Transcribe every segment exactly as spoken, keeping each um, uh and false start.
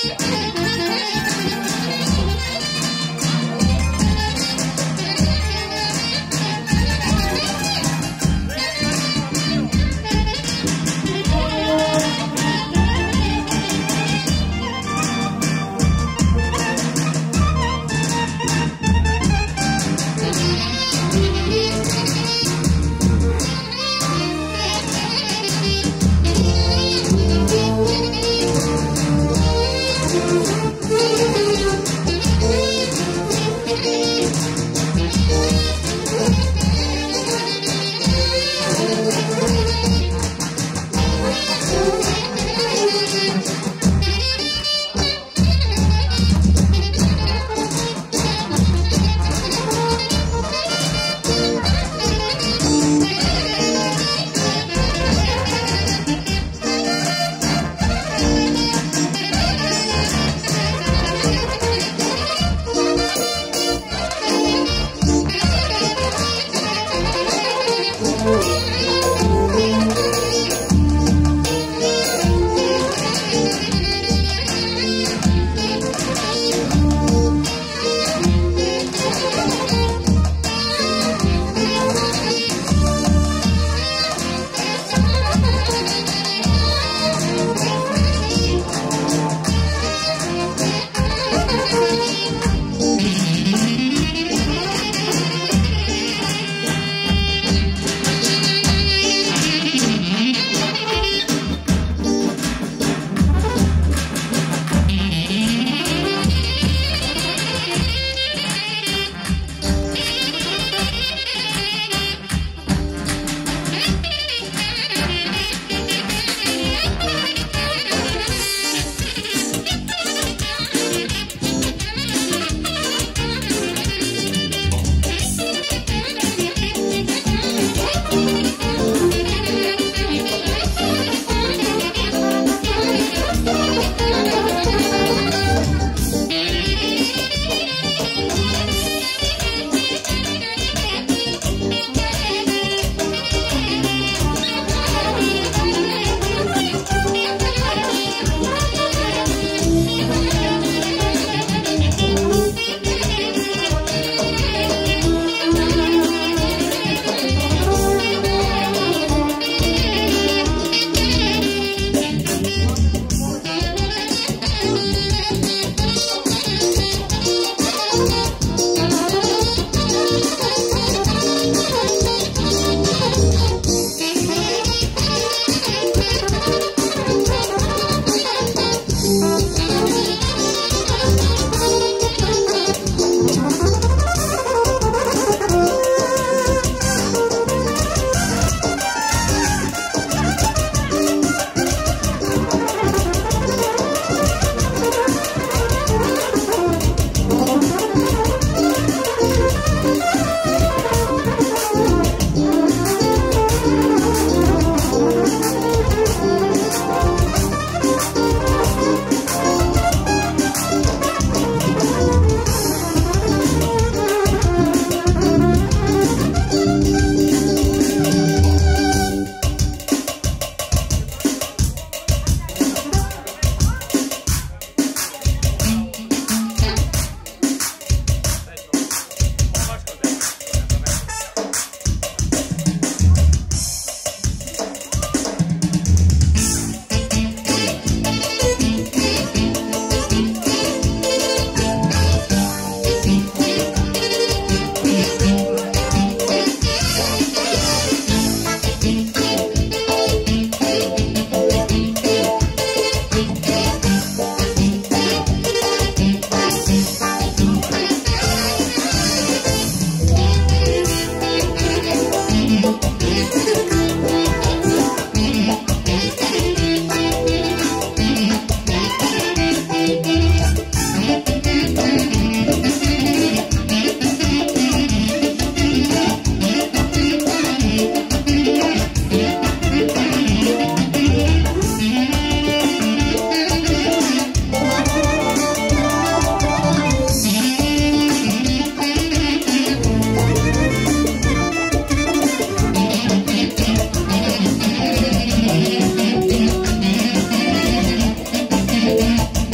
Thank you.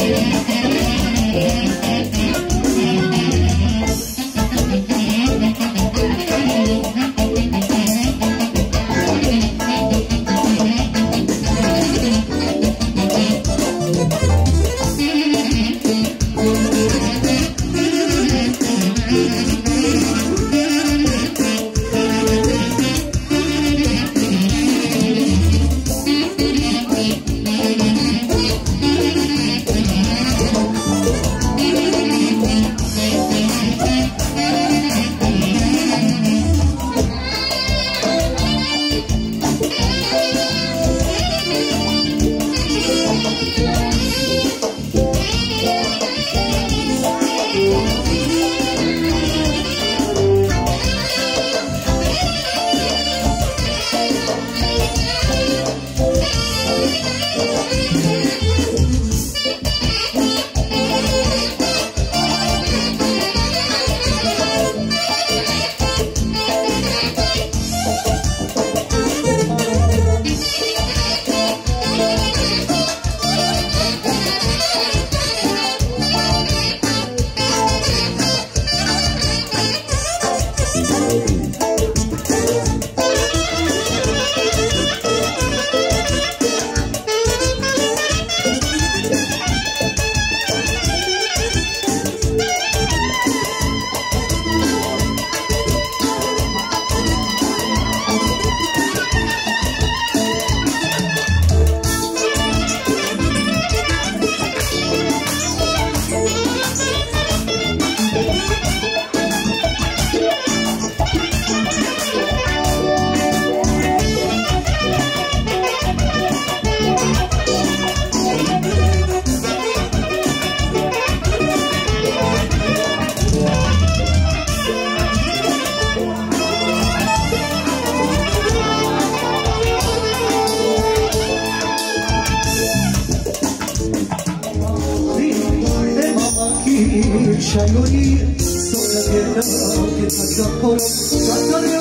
Shayoni, so that you can call Satare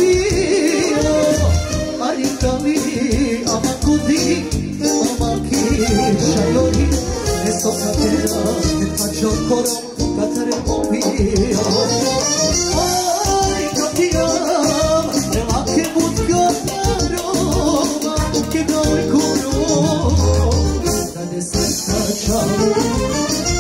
Movio, Arikami, Amakudi, Amaki, Shayoni, so that you can call Satare Movio. Arikatia, Amaki Mutgaro, Kigori Kuro, that is such a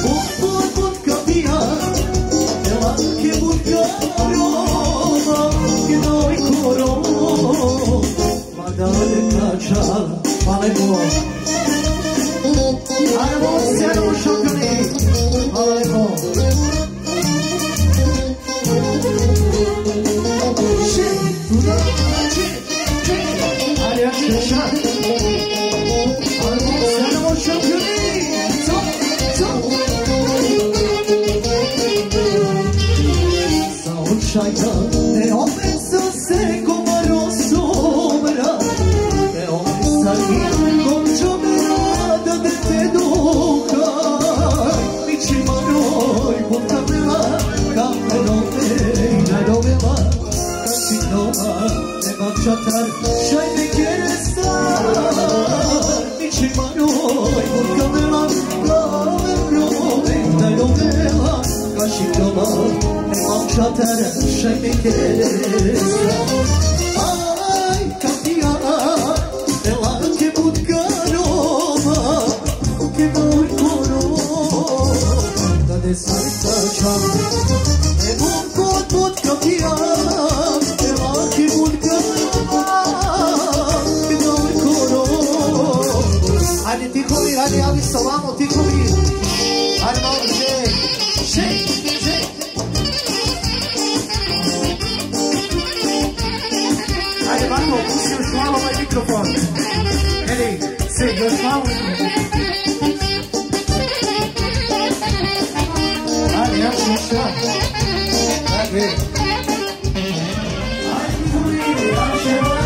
Chatar, shai me quieres estar, mi chimano, por camela, la venga, la novela, cachitoma, me chatar, shai me quieres estar. Ay, cambia, ela que buscaroma, que no coro, da desaita cham, e non pot pot cambia, ela que buscaroma. Hadi tikovi, hadi abi salamo tikovi. Hadi malo shake, shake, shake. Hadi Marko, pusti još malo ovaj mikrofon. Eli, sej, još malo. Hadi, ja ću još malo. Hadi. Hadi tikovi, ja ću još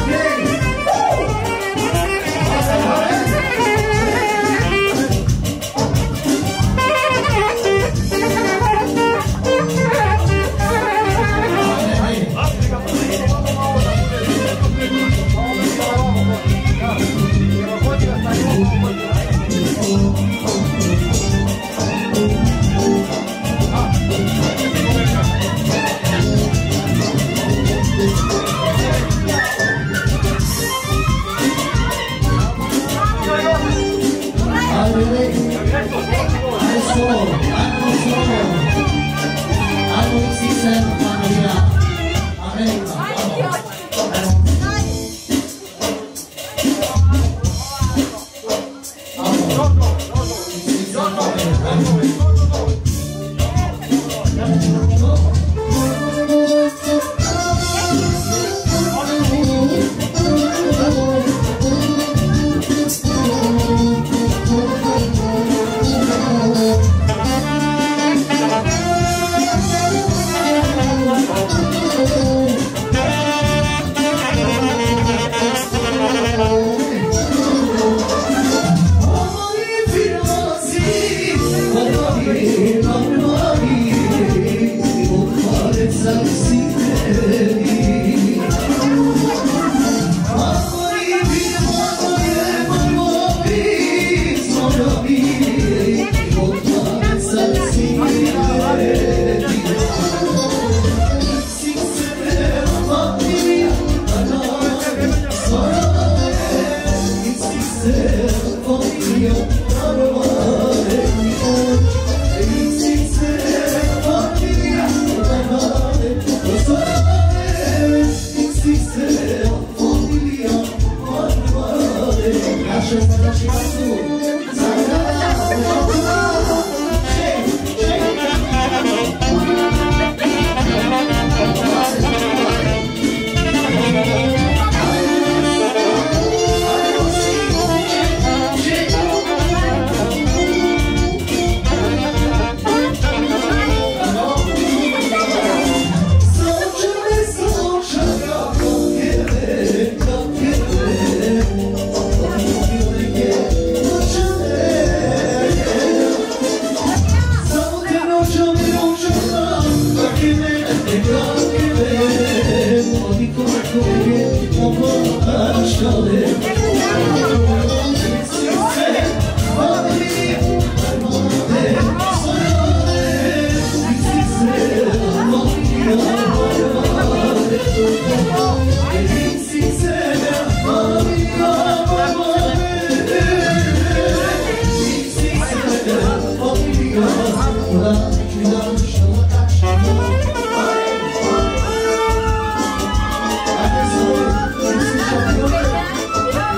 Atenção,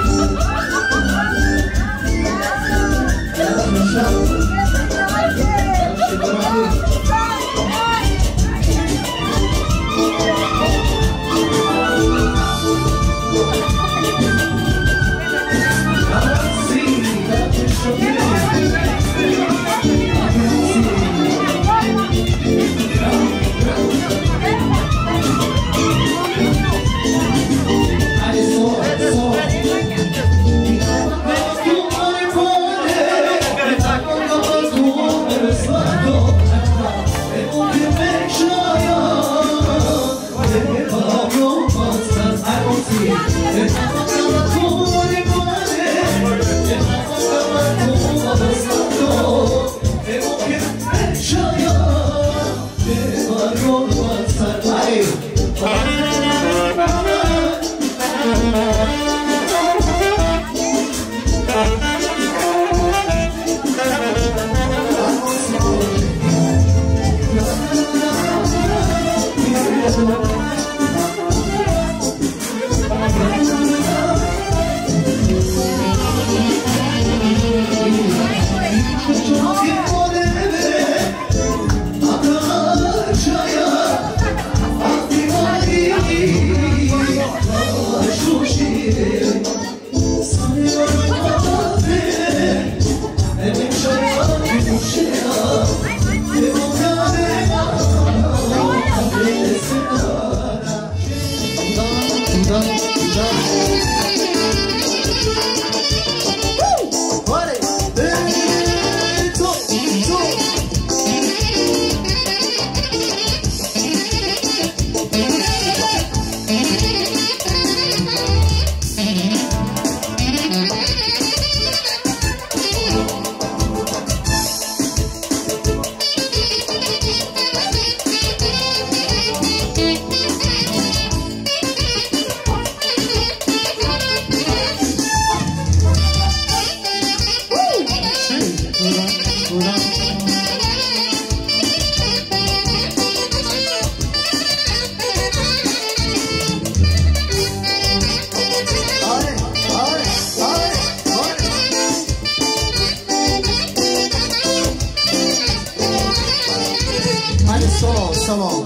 solo, solo.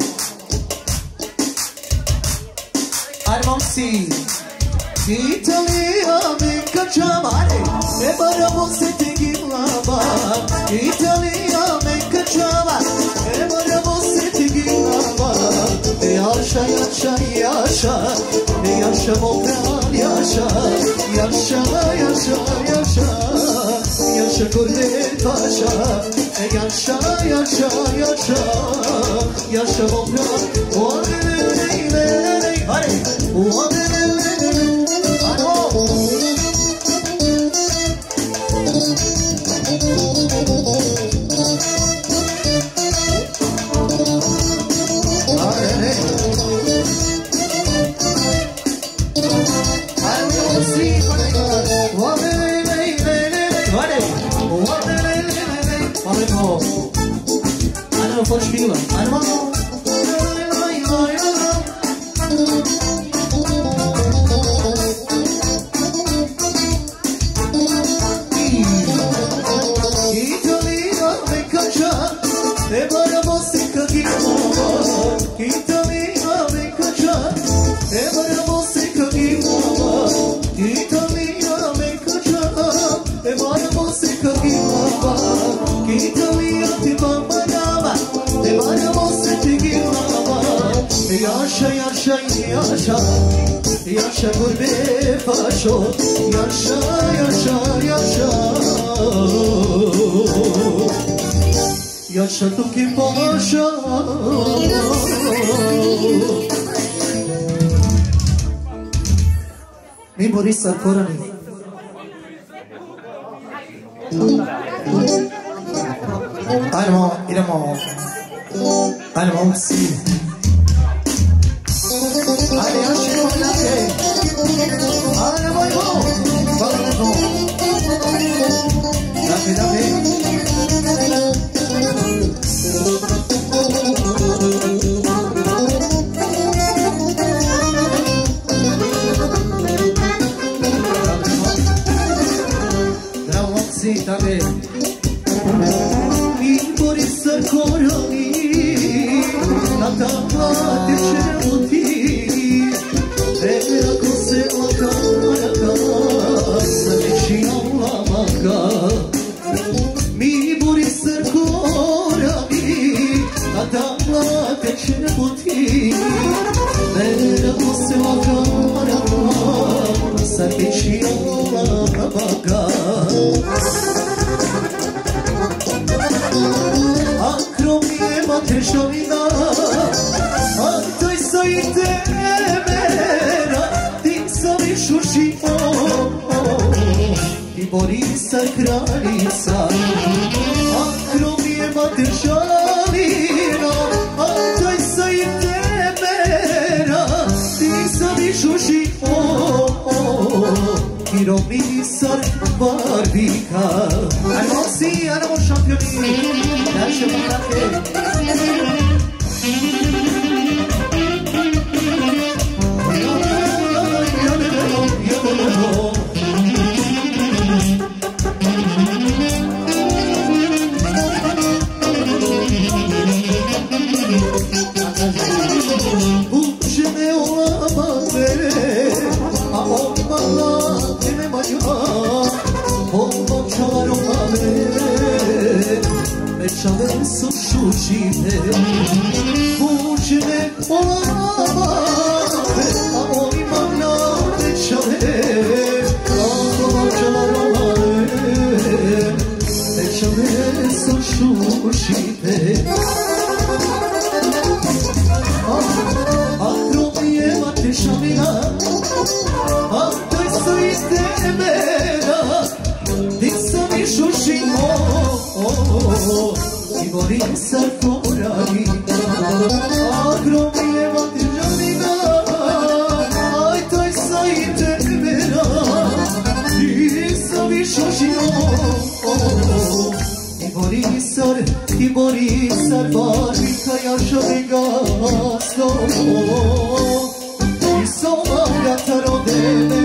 Armonsi. Italia me cacciamare e baramo se ti gilava. Italia me cacciava e baramo se ti gilava. E yaşa yaşa yaşa e yaşa mokran yaşa yaşa yaşa yaşa yaşa gurbet başa e yaşa yaşa yaşa yaşa mokran o ne ne ne ne hadi o ne ne ne Pode fila, animal. Italia me caccia, e para você que Italia me caccia, e para você que Italia me caccia, e para você que Italia te bambana. E bana você te gilava. Yaşa yaşa yaşa yaşa gurbet başo yaşa yaşa yaşa yaşa tu ki başa mi Boris Sarkorani idemo idemo idemo si Hadi aşkım oynatı Hadi boy bo Bana bo Dafi dafi Bravo si dafi Mi Boris Sarkorani Natama tečeruti Ela kose okaraka Saneći olamaka Mi Boris Sarkorani Natama tečeruti Ela kose okaraka Saneći olamaka Akromije matešovina Antoj sajte mera Tim sami šuši Ti Boris kraljica Akromije matešovina Antoj sajte mera Tim sami šuši Ti Romisar Barbika Ajmo si, ajmo šampioni Naše monake Uđene olamane A olmala teme mađa Olmam čalar olmane Meçale su šušine Uđene olamane A olmala meçale Olmam čalar olmane Meçale su šušine Akromije matešamina Antoj sajte mera Dik sami šušimo I Boris Sarkorani Akromije matešamina Antoj sajte mera Dik sami šušimo I Boris I Boris Barbika yaşa vegasno I soma gataro deve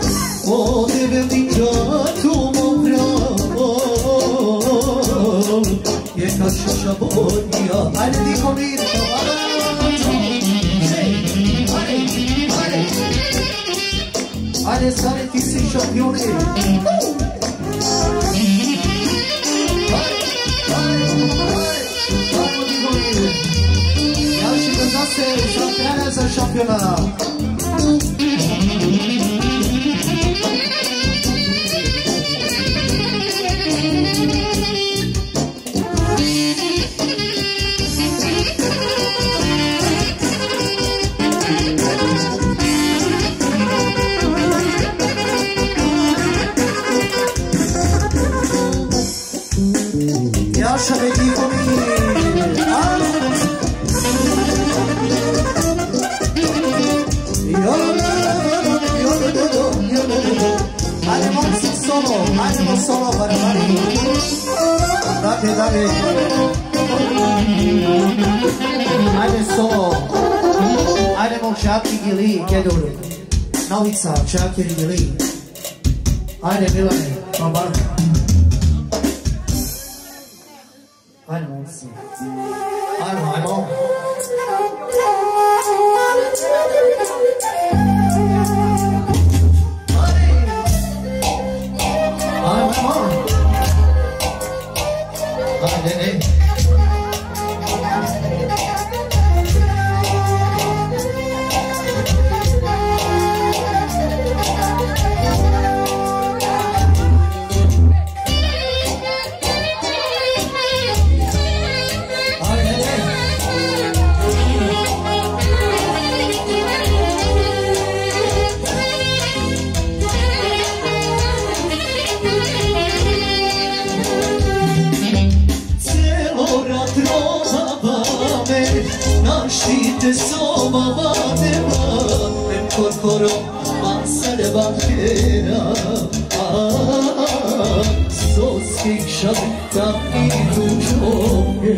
O deve mi džatu mo pravo Kaşışa bonya Hadi di comino Hadi stare fissi campione Lasci pensasse Sampierana al campionato Lasciami di solo, animo solo para Mari. Date, date. Ajde solo. Ajdemo Čaki Gili, Gedoru. Novica, Čaki Gili. Ajde Milane, Mabar. Ajde momci. Ajmo, ajmo. Naštite soma vadeva, em korkoro mansare bankera. Soskik šalita I tužoge.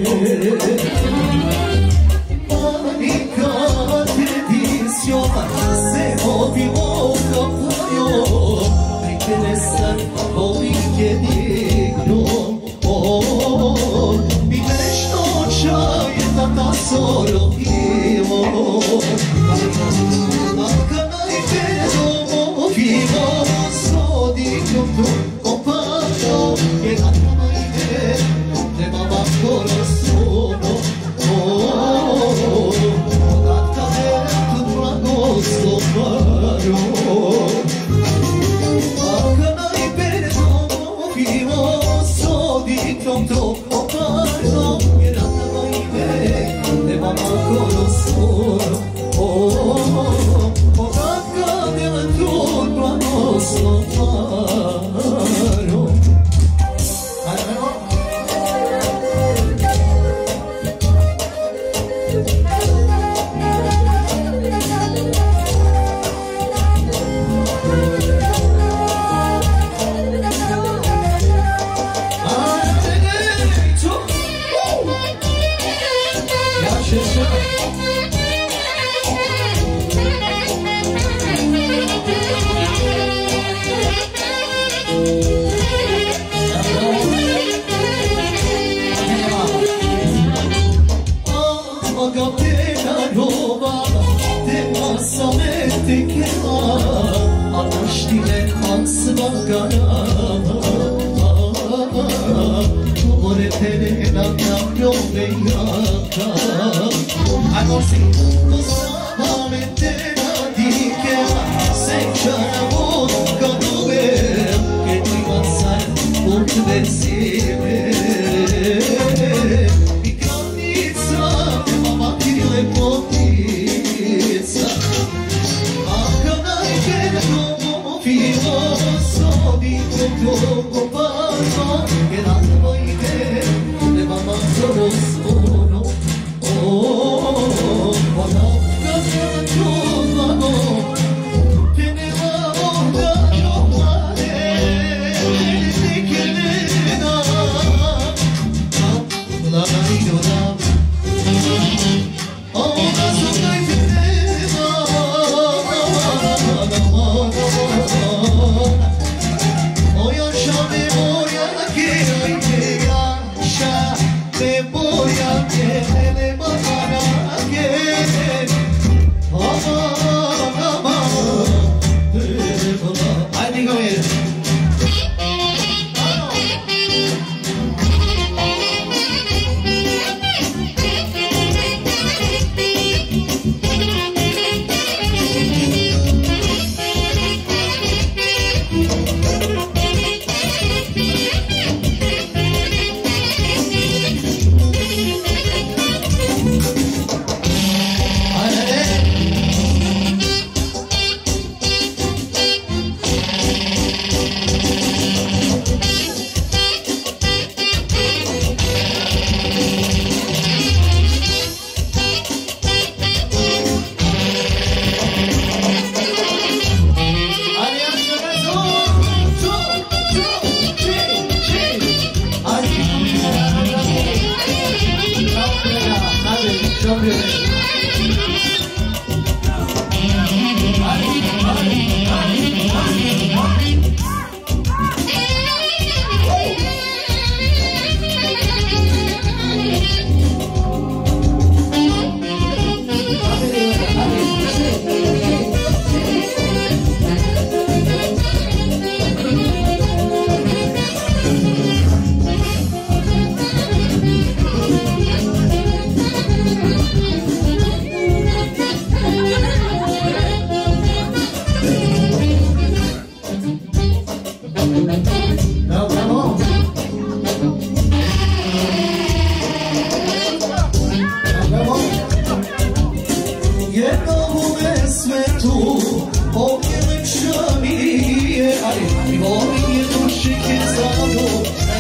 Panika televizijona se ovimo kapajo, prikenesan ovih jedignom. Mi nešto čaje da nas solo ivo. Ako najpero vivo sodikom tu opado, jedan najde nema vakolo sono. Odatka tu blagoslovaro. Ako najpero vivo sodikom tu opado, jedan najde nema vakolo sono. Odatka tu blagoslovaro. Te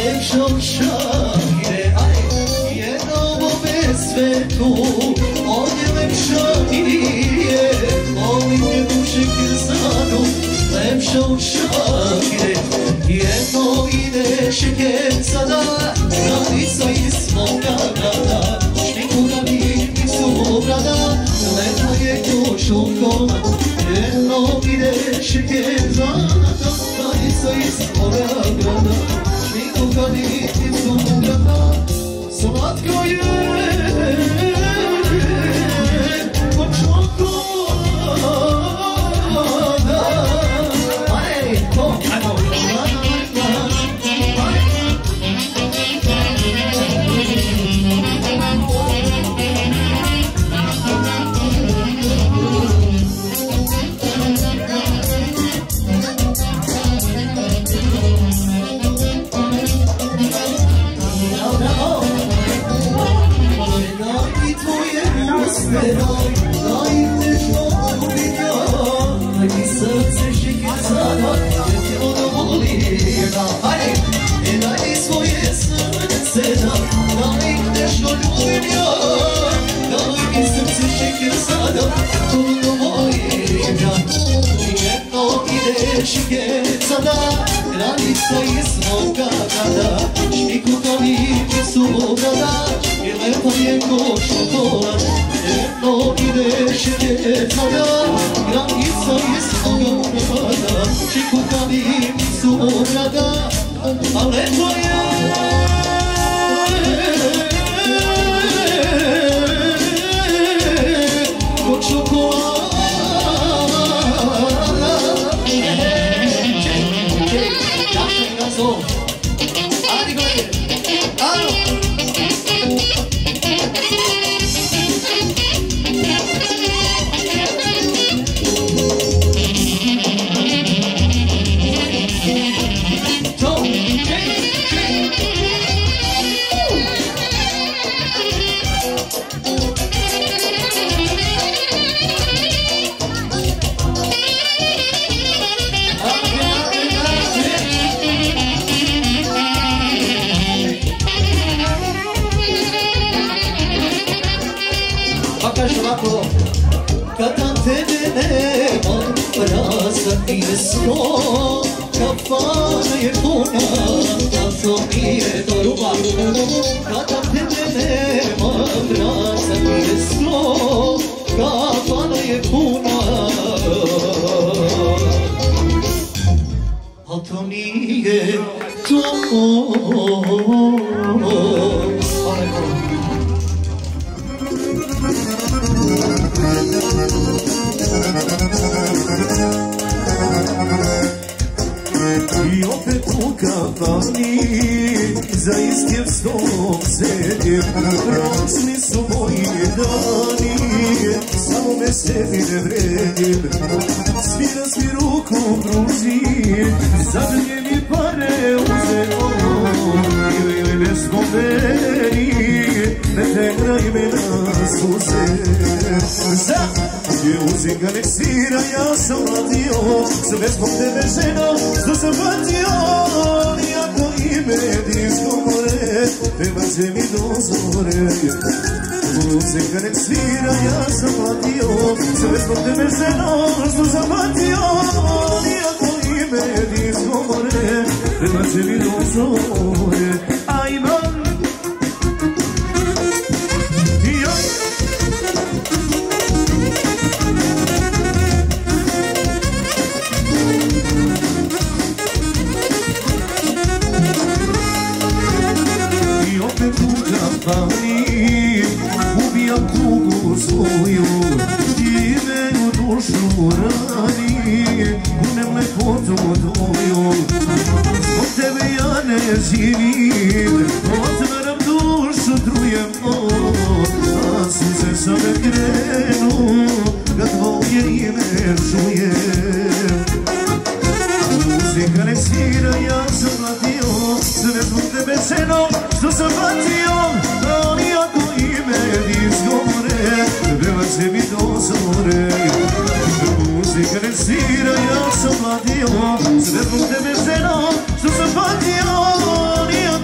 Lepšom šakire, aj, jednom bez svetu, on je lepša nije, volim je duše kirzanu, lepšom šakire, jedno ide šeker sada, granica iz moga grada, šnikuga mi su brada, lepo je dušu koma, jedno ide šeker sada, granica iz moga grada, šnikuga mi su brada, slatko je ko čokolada. Ajde, to, ajmo. Sada granica iz moga grada, šnikuga mi su brada, i lepo je ko šokolad, jedno ide šeker sada, granica iz moga grada, šnikuga mi su brada, a lepo je ko šokolad. Hadi kolege, alo! To, kad tam tebe nema, prazan je sto, kafana je puna, a to nije do ruba. Kad tam tebe nema, prazan je sto, kafana je puna, a to nije to. I opet u kafani za istim stolom sedim, prošli su moji dani, samo me sebi ne vredim. Svira svi ruku pruži, zadnje mi pare uzeo, ili me spomeni, ne tegraj me na suze. Je uzika nek svira, ja sam mladio, sve zbog tebe ženo, što sam patio. Nijako ime disko more, treba će mi dozore. Uzika nek svira, ja sam mladio, sve zbog tebe ženo, što sam patio. Nijako ime disko more, treba će mi dozore. A imam ubijam tugu svoju i me u dušu rani, kunem lepotu tvoju. Zbog tebe ja ne živim, otvaram dušu, trujem ovo, a suze same krenu kad tvoje ime čujem. Muzika nek svira, ja sam mladio, sve zbog tebe ženo, što sam patio. A nijako ime disko more, treba će mi dozore. Muzika nek svira, ja sam mladio, sve zbog tebe ženo, što sam patio. Nijako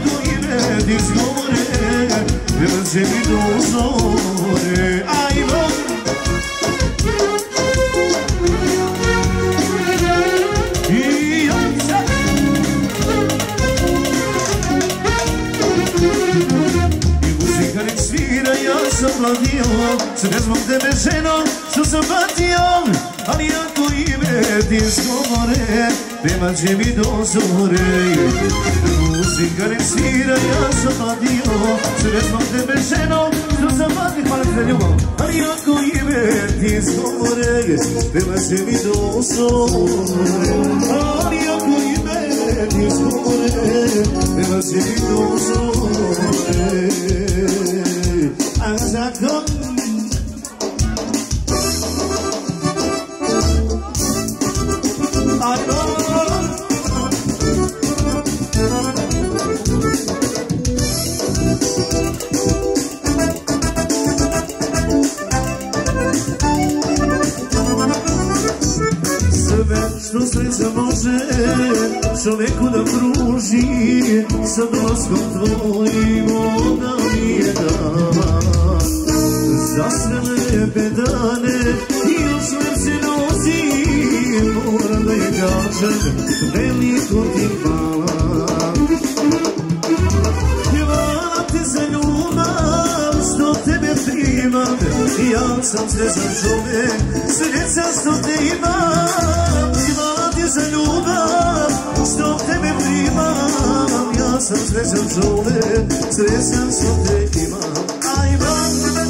sve zbog tebe ženo što sam patio, ali ako ime ti izgovore, pevat će mi do zore. Muzika ne svira, ja sam patio, sve zbog tebe ženo što sam patio, hvala ti za ljubav, ali ako ime ti izgovore, pevat će mi do zore. Ali ako ime ti izgovore, pevat će mi do zore. A zato što sreća može čoveku da pruži, sa dolaskom tvojim ona mi je dala. Za sve lepe dane i još lepše noći, moram da je kažem, veliko ti hvala. Hvala ti za ljubav što tebe primam, ja sam srećan čovek, srećan što te imam. Hvala ti za ljubav što tebe primam, ja sam srećan čovek, srećan što te imam. Ajma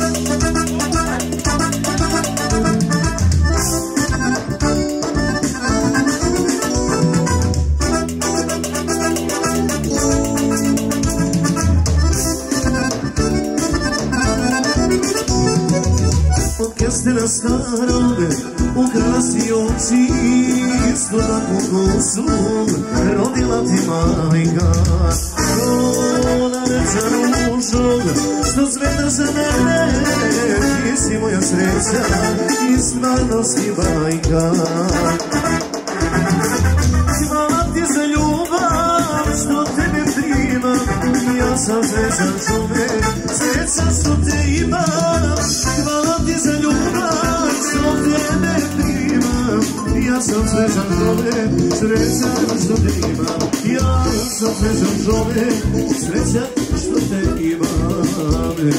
na starome ukrasi oči, isto tako kosu rodila ti majka. Ona reća ružog što zveda za mene, ti si moja sreća i stvarno si bajka. Hvala ti za ljubav što tebe primam, ja sam srećan čovek, srećan što te imam. Hvala ti za ljubav što tebe primam, ja sam srećan čovek, srećan što te imam. Ja sam srećan čovek, srećan što te imam.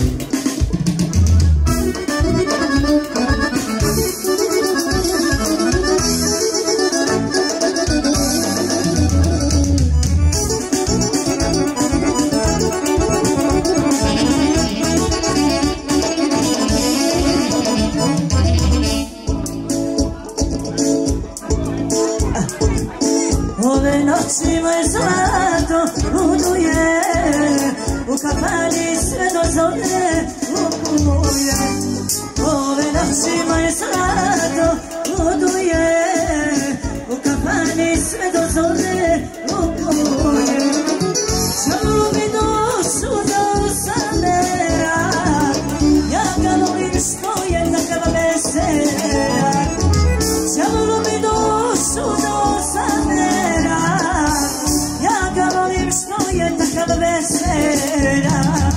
Moje zlato buduje, u kafani sve do zore upuje. Ove noći moje zlato buduje, u kafani sve do zore upuje. Čalo mi dušu do samera, ja ga volim što je takav veseljak. Čalo mi dušu do samera, ja ga volim što je takav veseljak.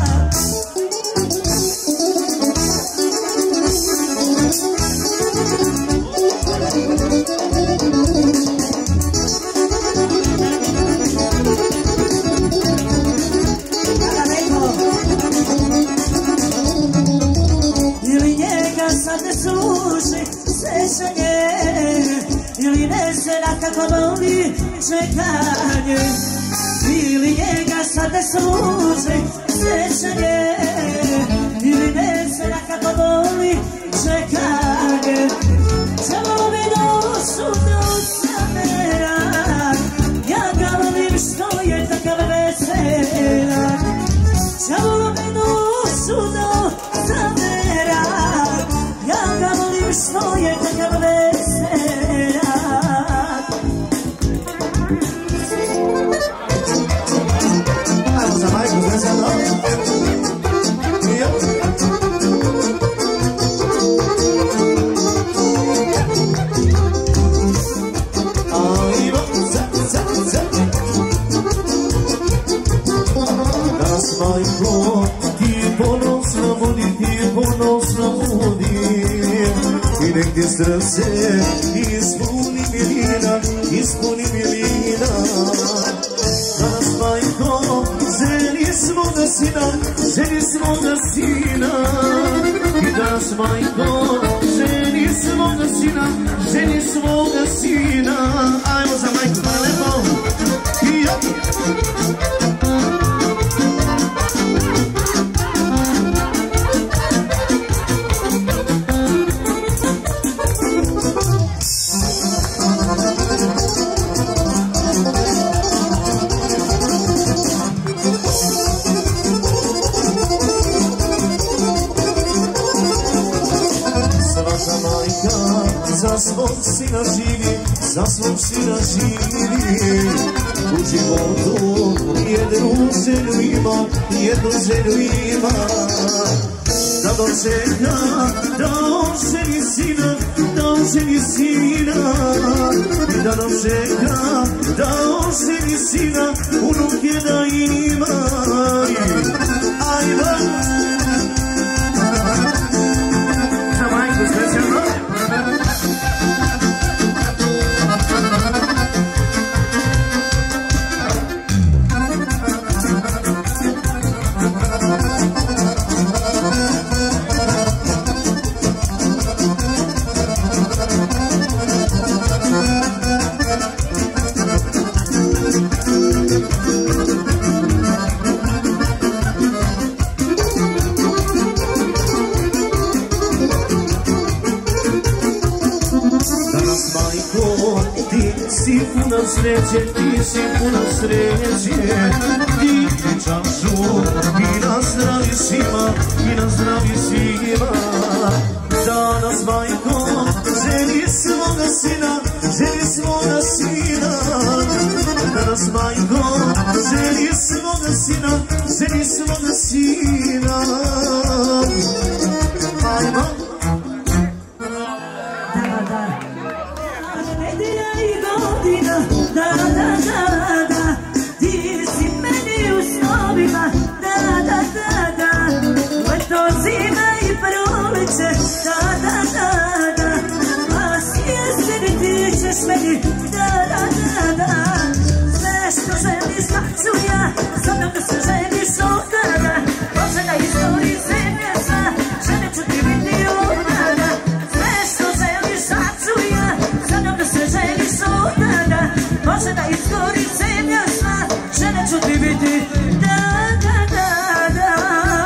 Ili njega sad ne služi sećanje, ili ne zna kako voli čekanje. Ili njega sad ne služi sećanje, ili ne zna kako voli čekanje. Čalo mi dušu do samera, ja ga volim što je takav veseljak. Čalo mi dušu do samera, ja ga volim što je takav veseljak. Ajmo za majku, vezano. Ajmo, za, za, za. Das majko, ti ponosna budi, ti ponosna budi. I nek ti srce ispuni milina, ispuni milina. Danas majko, ženi svoga sina, ženi svoga sina. I danas majko, ženi svoga sina, ženi svoga sina. Ajmo za majku, pa lepo. I ja. Za svog sina živi, za svog sina živi. U životu jednu želju ima, jednu želju ima. Da dočeka, da oženi sina, da oženi sina. Da dočeka, da oženi sina, unuke da ima. Ajde! Za majku specijalno. Sreće, ti si puna sreće, ti čašu i na zdravi svima, i na zdravi svima. Danas majko, ženi svoga sina, ženi svoga sina. Danas majko, ženi svoga sina, ženi svoga sina. Ajmo. Da, da, da, da, ti si meni u snovima. Da, da, da, da, leto, zima i proleće. Da, da, da, da, a s jeseni ti ćeš meni. Da, da, da, da, sve što želiš da ću ja. Znam da se želiš od tada. Može da izgori zemlja sva, žene ću ti biti od tada. Sve što želiš da ću ja. Znam da se želiš od tada. Može da izgori zemlja sva, žene ću ti biti. Da, da, da, da.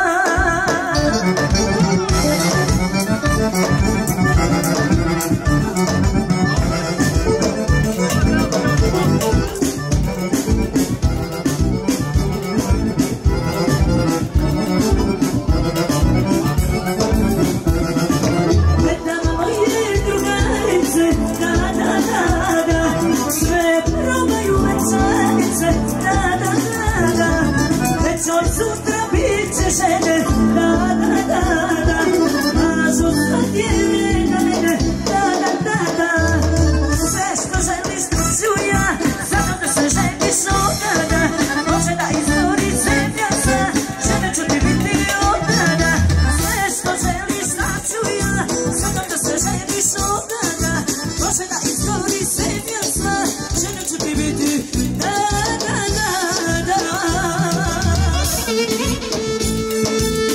Gledam moje drugarice, da, da, da, da, sve probaju večerice, da, da, da, da, već od sutra bit će žene, da, da, da, da, kažu sad je vreme mene, da, da, da, da, sve što želiš ću ja, zato da se želiš od tada, može da izgori zemlja sva, žene ću ti biti od tada, sve što želiš da ću ja, zato da se želiš od tada, može da izgori zemlja sva, žene ću ti biti. Da, da, da, da.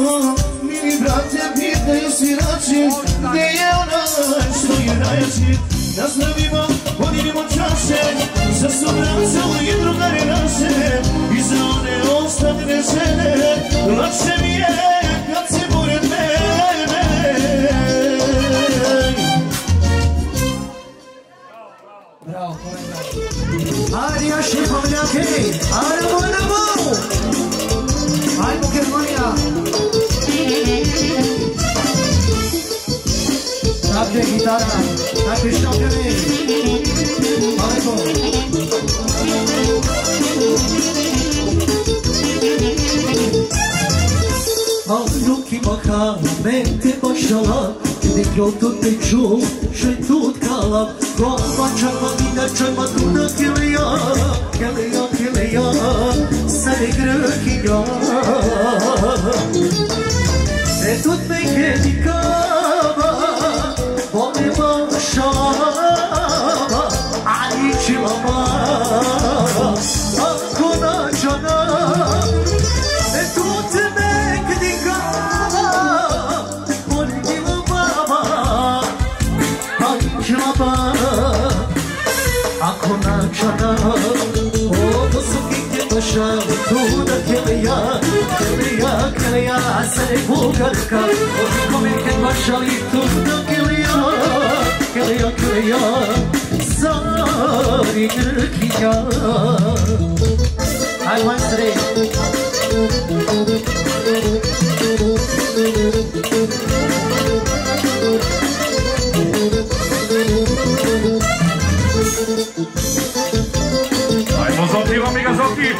smo, mili brate, pitaju svirači, gde je ona što je najjači. Nazdravimo, podelimo čaše, za subraca i drugare naše, i za one ostavljene žene, lakše mi je kad si pored mene. Bravo, kolega. Ajde, jaši pomljake, ajmo, ajmo! Ajmo, Germanija! Dakle, gitara, dakle, šampjoni! Aleko! Al ruki maka, mente başala, Dekrotu te ču, še tu tkala, Goma čama mina čama tuna kilija, Kilija, kilija, sare grökinja. E tut me kedikava, Bome mašava, Ali čilama, Ako nađana, E tut me kedikava, Ako nađana, ovo su kike baša, tuda kelija, kelija, kelija, sare bugarka, ovo kome baša li tuda kelija, kelija, kelija, sari grkinja. Aj, majstre! Ajmo Zoki, amiga Zoki!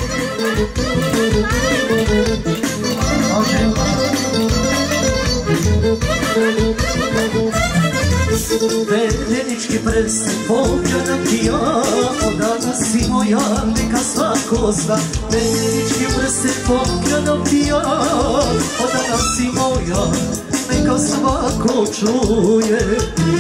Veljenički prst, pogljedam ti ja, danas si moja, neka svako zna. Veljenički prst, pogljedam ti ja, danas si moja, neka svako čuje.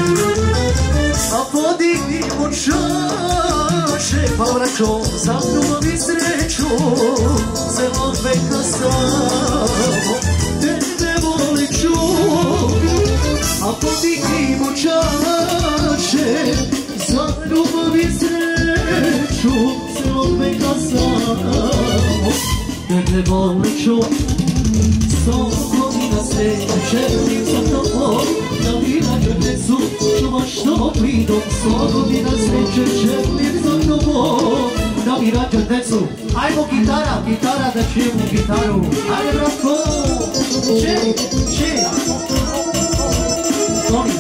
A podignimo čaše, pa vraćo za ljubav i sreću, celog veka samo tebe voliću. A podignimo čaše, za ljubav i sreću, celog veka samo tebe voliću. Sto godina sreće, želim za tobom, da mi nađem decu, čuvaš topli dom. Sto godina sreće, želim za tobom, da mi nađem decu. Ajmo gitara, gitara, da čujemo gitaru. Ajde, bratko! Čej, čej! Toni!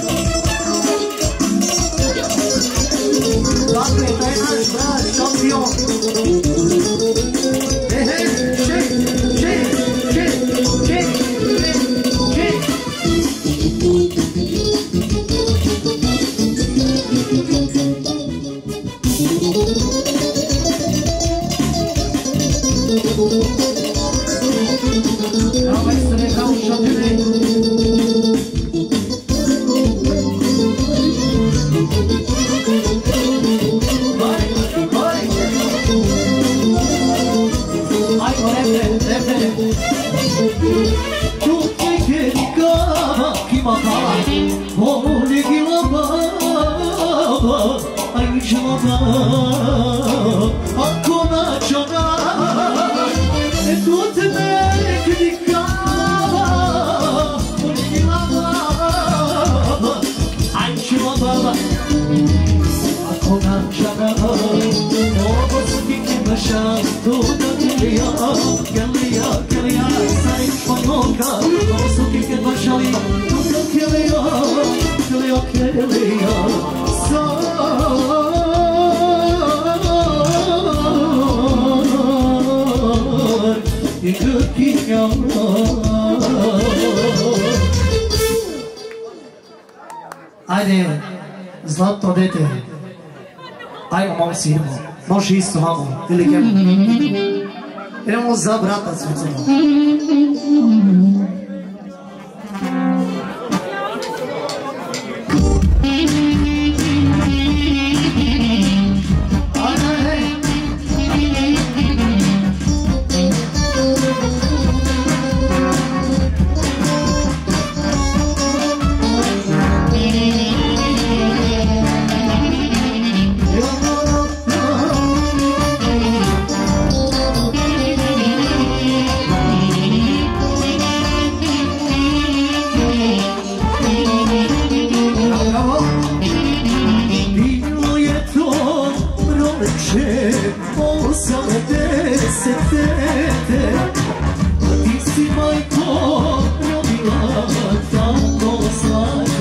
Dakle, taj naš brat, šampion! Ehe, čej, čej, čej, čej, čej, čej! Давай, старика, ушатыны! Ako nađana, e tu te me klikava, poljilava, ajčila baba. Ako nađana, ovo su kike baša, tu da kelija, kelija, kelija, sari španjolka, ovo su kike bašali, tu da kelija, kelija, kelija, sari. I grkinja. Ajde, zlato dete. Ajmo, momci, idemo. Može isto, mamo, ili kemo. Idemo za brata cvrcamo.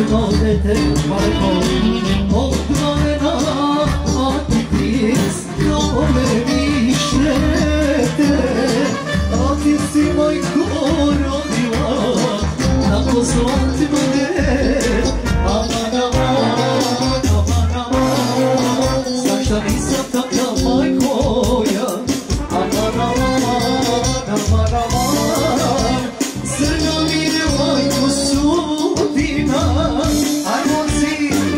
modete Marko Odvojena ti pris Nove mišljete A ti si majko rodila Tako zlatno ne Aman, aman, aman, aman Znaš da nisam takav majko ja Aman, aman, aman, aman Crna mi je majko sudina Ajmo si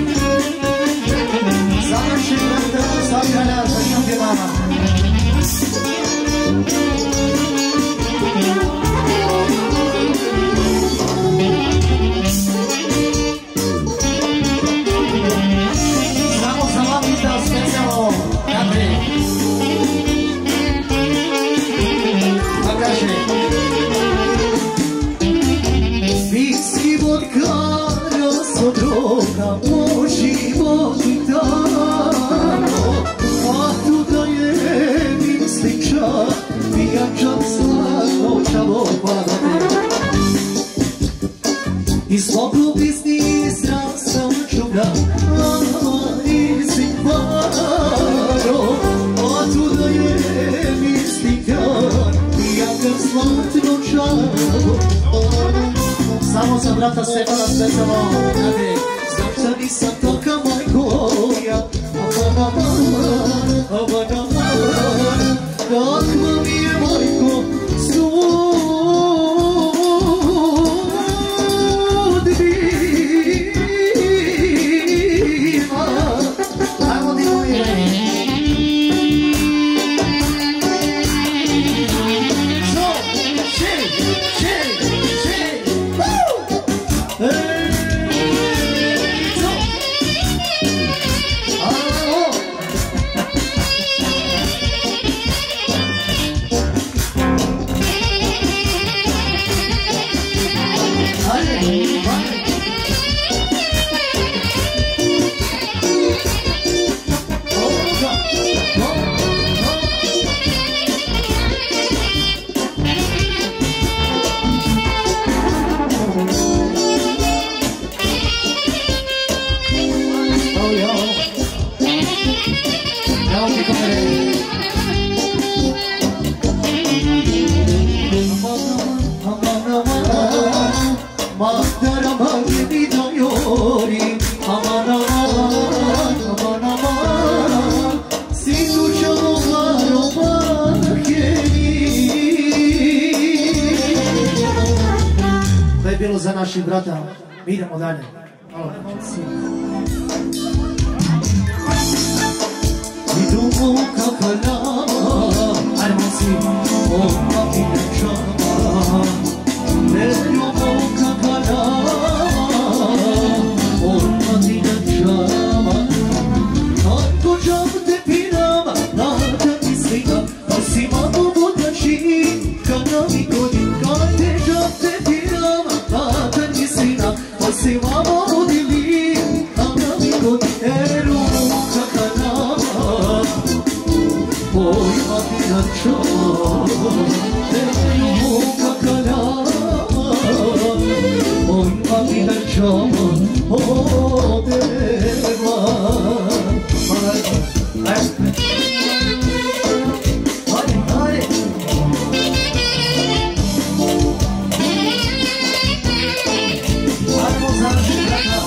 Za naše vrta Slavljana, za šuge mama Samo za mamita specijalno Kapri Pa kaže Viski vodka Raso droga Moj život i tako A tu da je misliča Pijačak slavno čavo padate Iz mogu biznis rasam čuga Ali si paro A tu da je misličar Pijačak slavno čavo Samo za brata Stefana specijalno Znaš da nisam toka majko ja Aman, aman, aman, aman Kakva mi je majko sudbina Ajmo dinumiraj So, shake, shake, shake Woo! Hey, so Ajmo bilo za naših brata. Mi idemo dalje. Idu kakala, ajmo si, odmah i nečama. Neljubom kakala, odmah i nečama. Ako žam te pinama, nada ti slika, pa si malo budači, kada mi godin, kada te žam te pinama, nada ti slika, pa si malo budili, kada mi godin, neljubom kakala. Oj, matina čao, neljubom kakala. Oj, matina čao, o deva. Ajde, ajde. Ajmo za naši brata.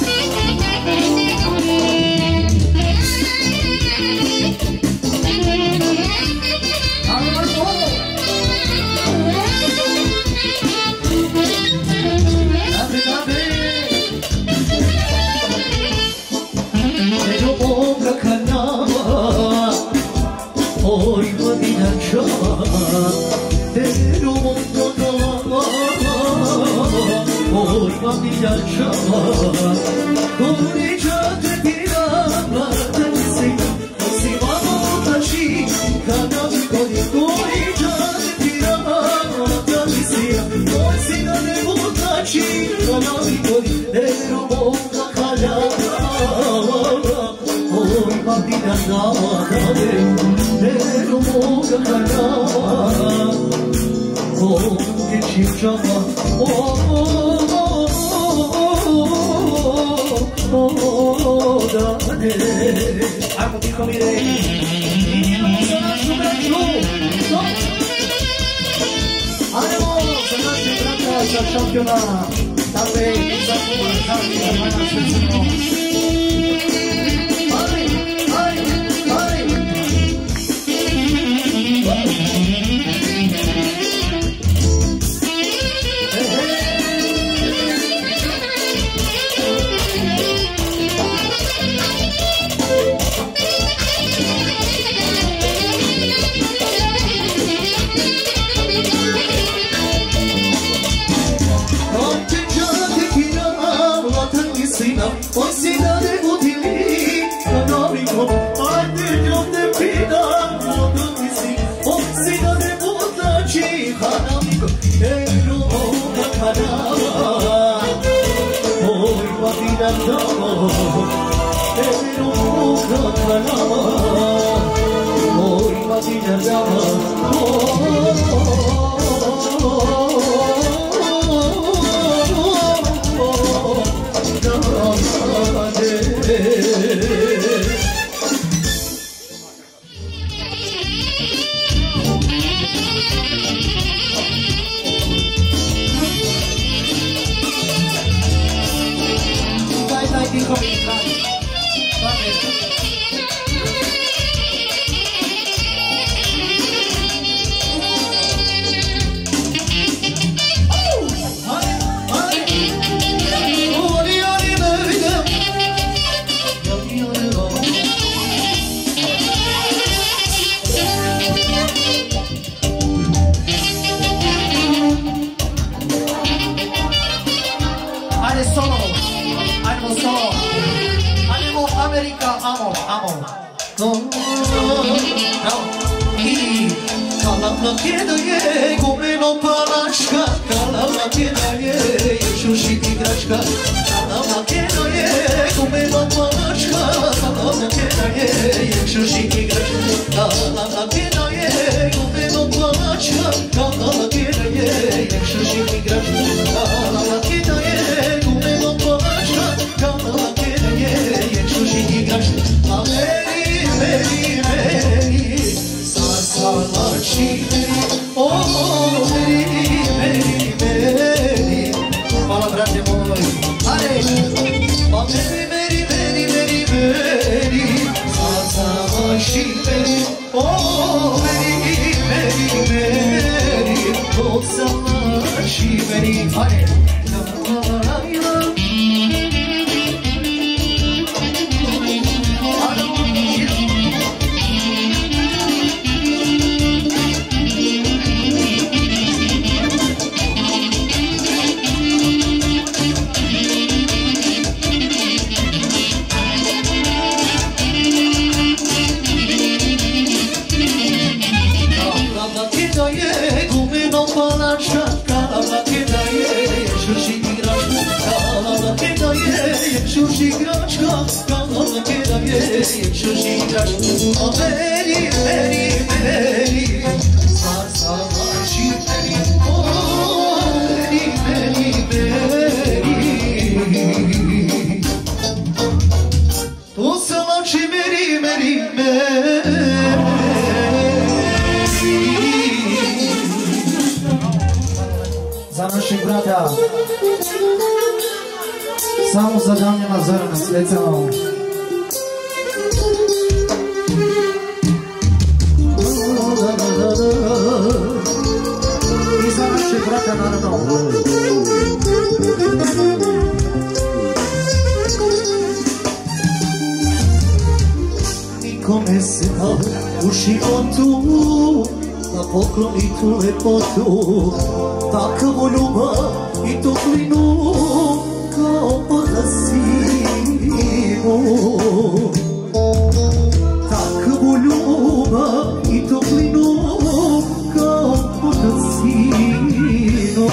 Oh, oh, oh, oh, oh, oh. dane Ajmo tiho mi reći Za našu braću Ajmo za naše brata za šampiona Dakle, za kuva, za kuva, za naše Aj, aj, aj Oj si da ne budili na novinom, ajde njom ne pidam vodom si. Oj si da ne budači hanamikom, ero moga kanava. Oj vadinam damo, ero moga kanava. Oj vadinam damo, Samo za Damjana Zorana specijalno. I za naše brata naravno. Nikome se da u životu da pokloni tu lepotu, takvu ljubav i toplinu kao poda sinu. Takvu ljubav i toplinu kao poda sinu.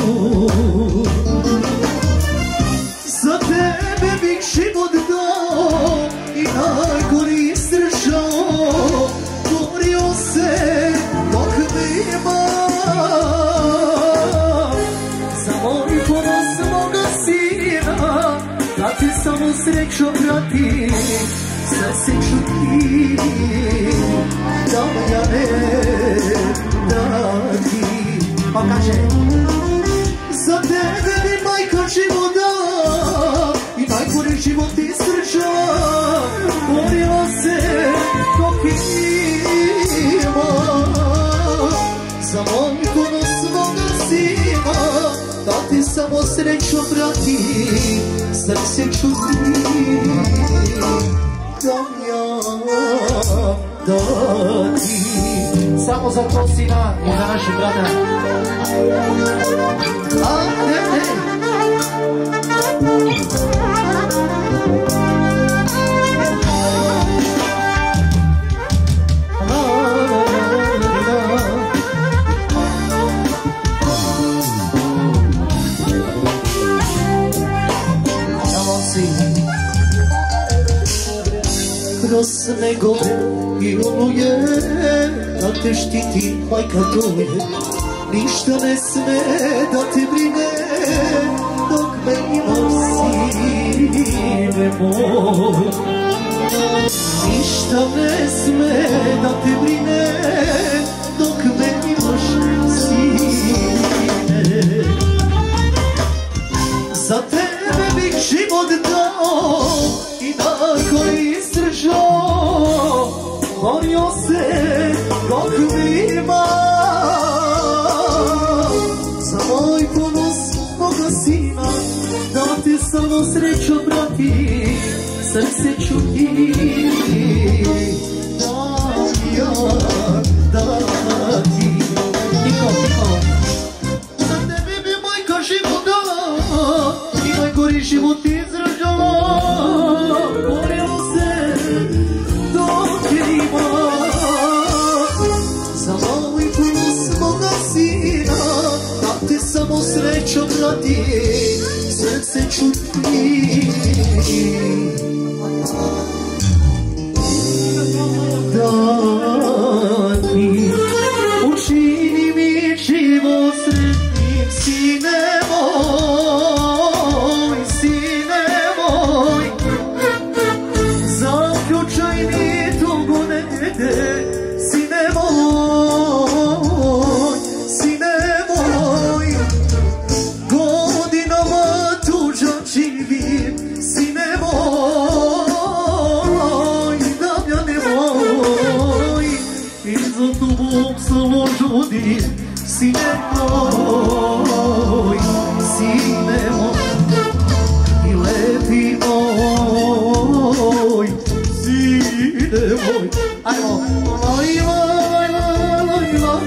Za tebe bih život dao i najgori izdržao, borio se dok me ima. Za moj ponos moga sina, da ti samo srećo prati, srce čuti, Damjane, dragi. Pa kaže, za tebe mi majka život da, i najgori život izdrža, borila se dok ima, za majku na svoga sina, da ti samo srećo prati, srce čuti, Damjan, da ti. samo za tvoj sina i za naše brata. A, ne, ne. Kroz snegove i oluje, da te štiti majka tvoje, ništa ne sme da te brine, dok me imaš sine moj. Ništa ne sme da te brine, dok me imaš sine. Za tebe bih život dao i nakon izdržao, borio se dok mi ima, za moj ponos moga sina, da ti samo srećo prati, srce čuti, da ja, da ti. Niko, niko. Za tebe bi majka život dala, i najgori život izdržala, borio se dok je ima, za moj ponos moga sina, da te samo srećo prati, srce čuti, da ti učini mi život sretnim, sine moj, sine moj. Zaključaj mi tugu negde, sine moj, sine moj. Godinama tužan živim, sine moj, Damjane moj. I za tobom samo žudim, sine moj, sine moj. I lepi moj, sine moj. Ajmo. Laj, laj, laj, laj, laj,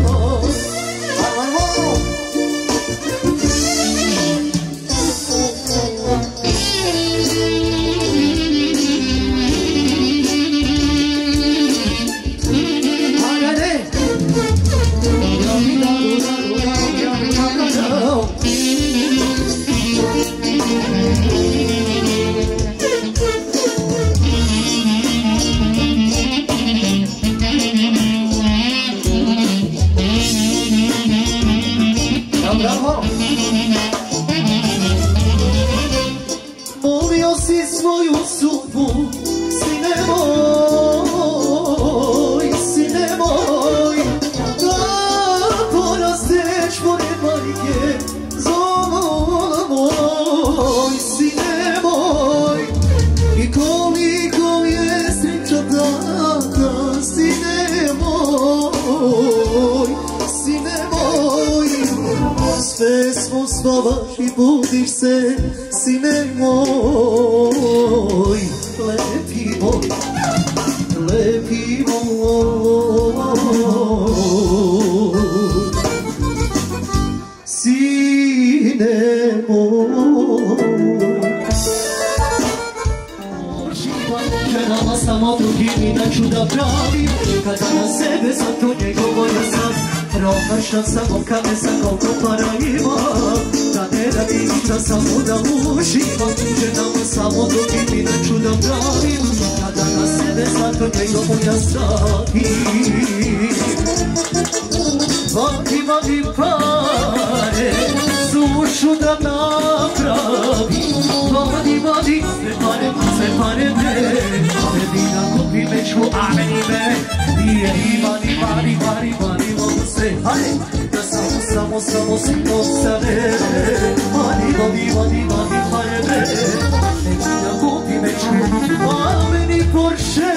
bravo. Molio si svoju sudbu, sine moj, sine moj, da porasteš pored majke, zola moj, sine moj. I koliko je sreća dana, sine moj, sine moj. Sve smo spavaš i budiš se, sine moj, lepi moj, lepi moj, sine moj. Ženama samo drugim da ću da pravim, kada na sebe za to njegovo sam. Promašan samo kamesa koliko para ima, da ne radi niča samo da uživam. Ženama samo drugim da ću da pravim, kada na sebe za to njegovo stavim. Vaki vaki pare, sušu da napravim, vaki vaki ti sve pare, sve pare me Vedi da kupim već u amenime Nije ima ni mani, mani, mani mogu sve Hajde, da samo, samo, samo si ostane Mani, mani, mani, mani pare me Vedi da kupim već u ameni Porsche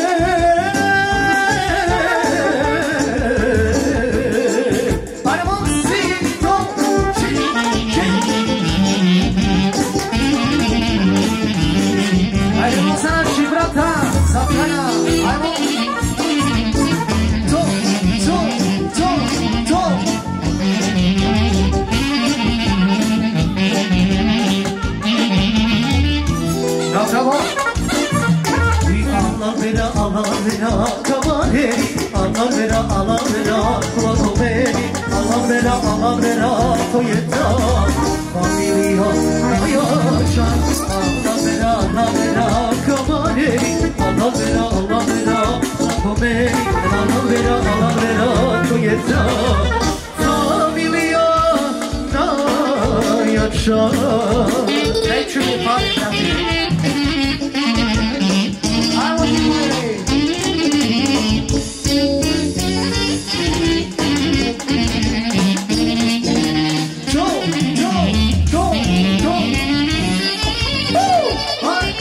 Alamera kamare, alamera alamera kulakobeni, alamera alamera koyeta, familia ayasha, alamera alamera kamare, alamera alamera kulakobeni, alamera alamera koyeta, familia ayasha. Actually, I want you ready. Go, go, go, go. Woo! Hi.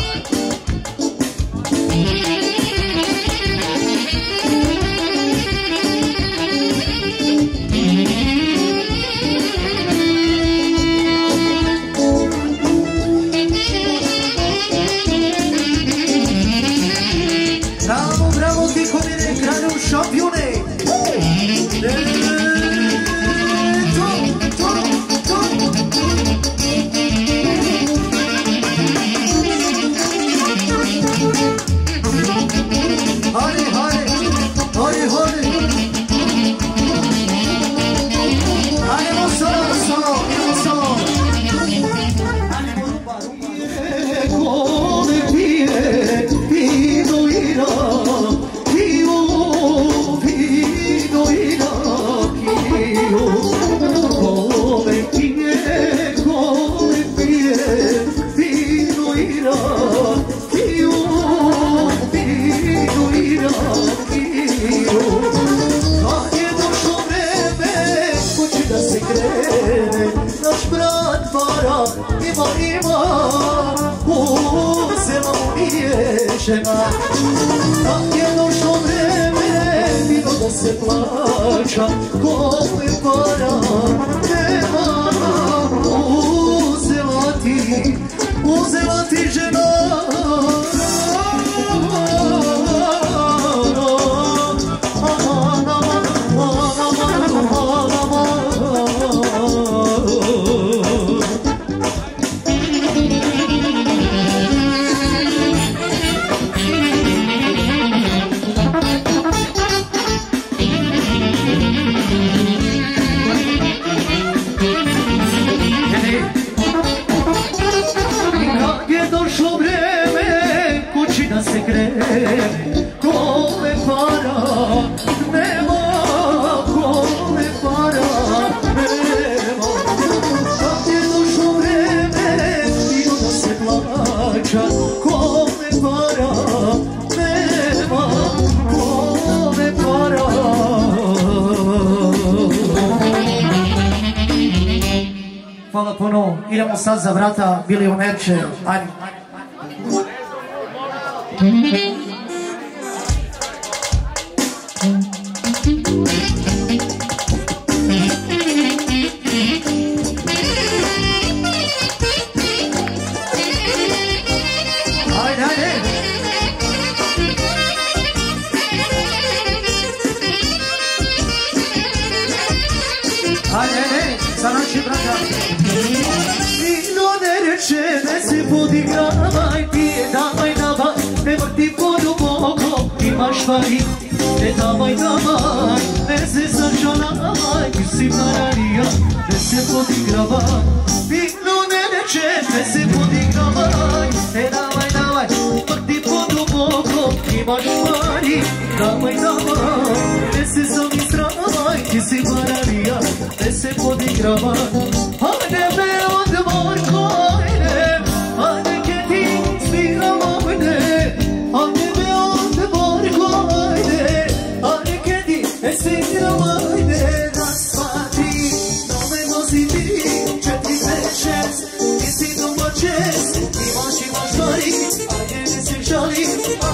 Bravo, bravo, ti con il grande champione. Hare, hare, hare, hare. Animo solo, solo, animo solo. Animo ruba, ruba. Come pie, pido ira, pido, pido ira, pido. Come pie, come pie, pido ira, pido, pido ira, pido. Kad je došlo vreme, hoće da se krene, naš brat para ima, ima, uzela mu nije žena. Kad je došlo vreme, bilo da se plaća, kome para nema, uzela ti, uzela ti žena. Kome para nema, kome para nema. Kad je došlo vreme, bilo da se plaća, kome para nema, kome para. Hvala puno, idemo sad za vrata bilionerče. Ajde. Ne se podigravaj, pije, damaj, damaj, ne vrti vodu mogo, imaš vari, ne damaj, damaj, ne se sačanavaj, ti si mararija, ne se podigravaj, pino ne neče, ne se podigravaj, ne damaj, damaj, vrti vodu mogo, imaš vari, damaj, damaj, ne se sami stravaj, ti si mararija, ne se podigravaj, a ne me odmor kojne, a neke ti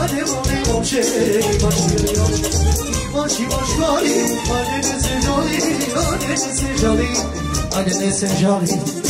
Hajde molim momče, imaš milion. Imaš, imaš gori, hajde ne se žali, hajde ne se žali, hajde ne se žali.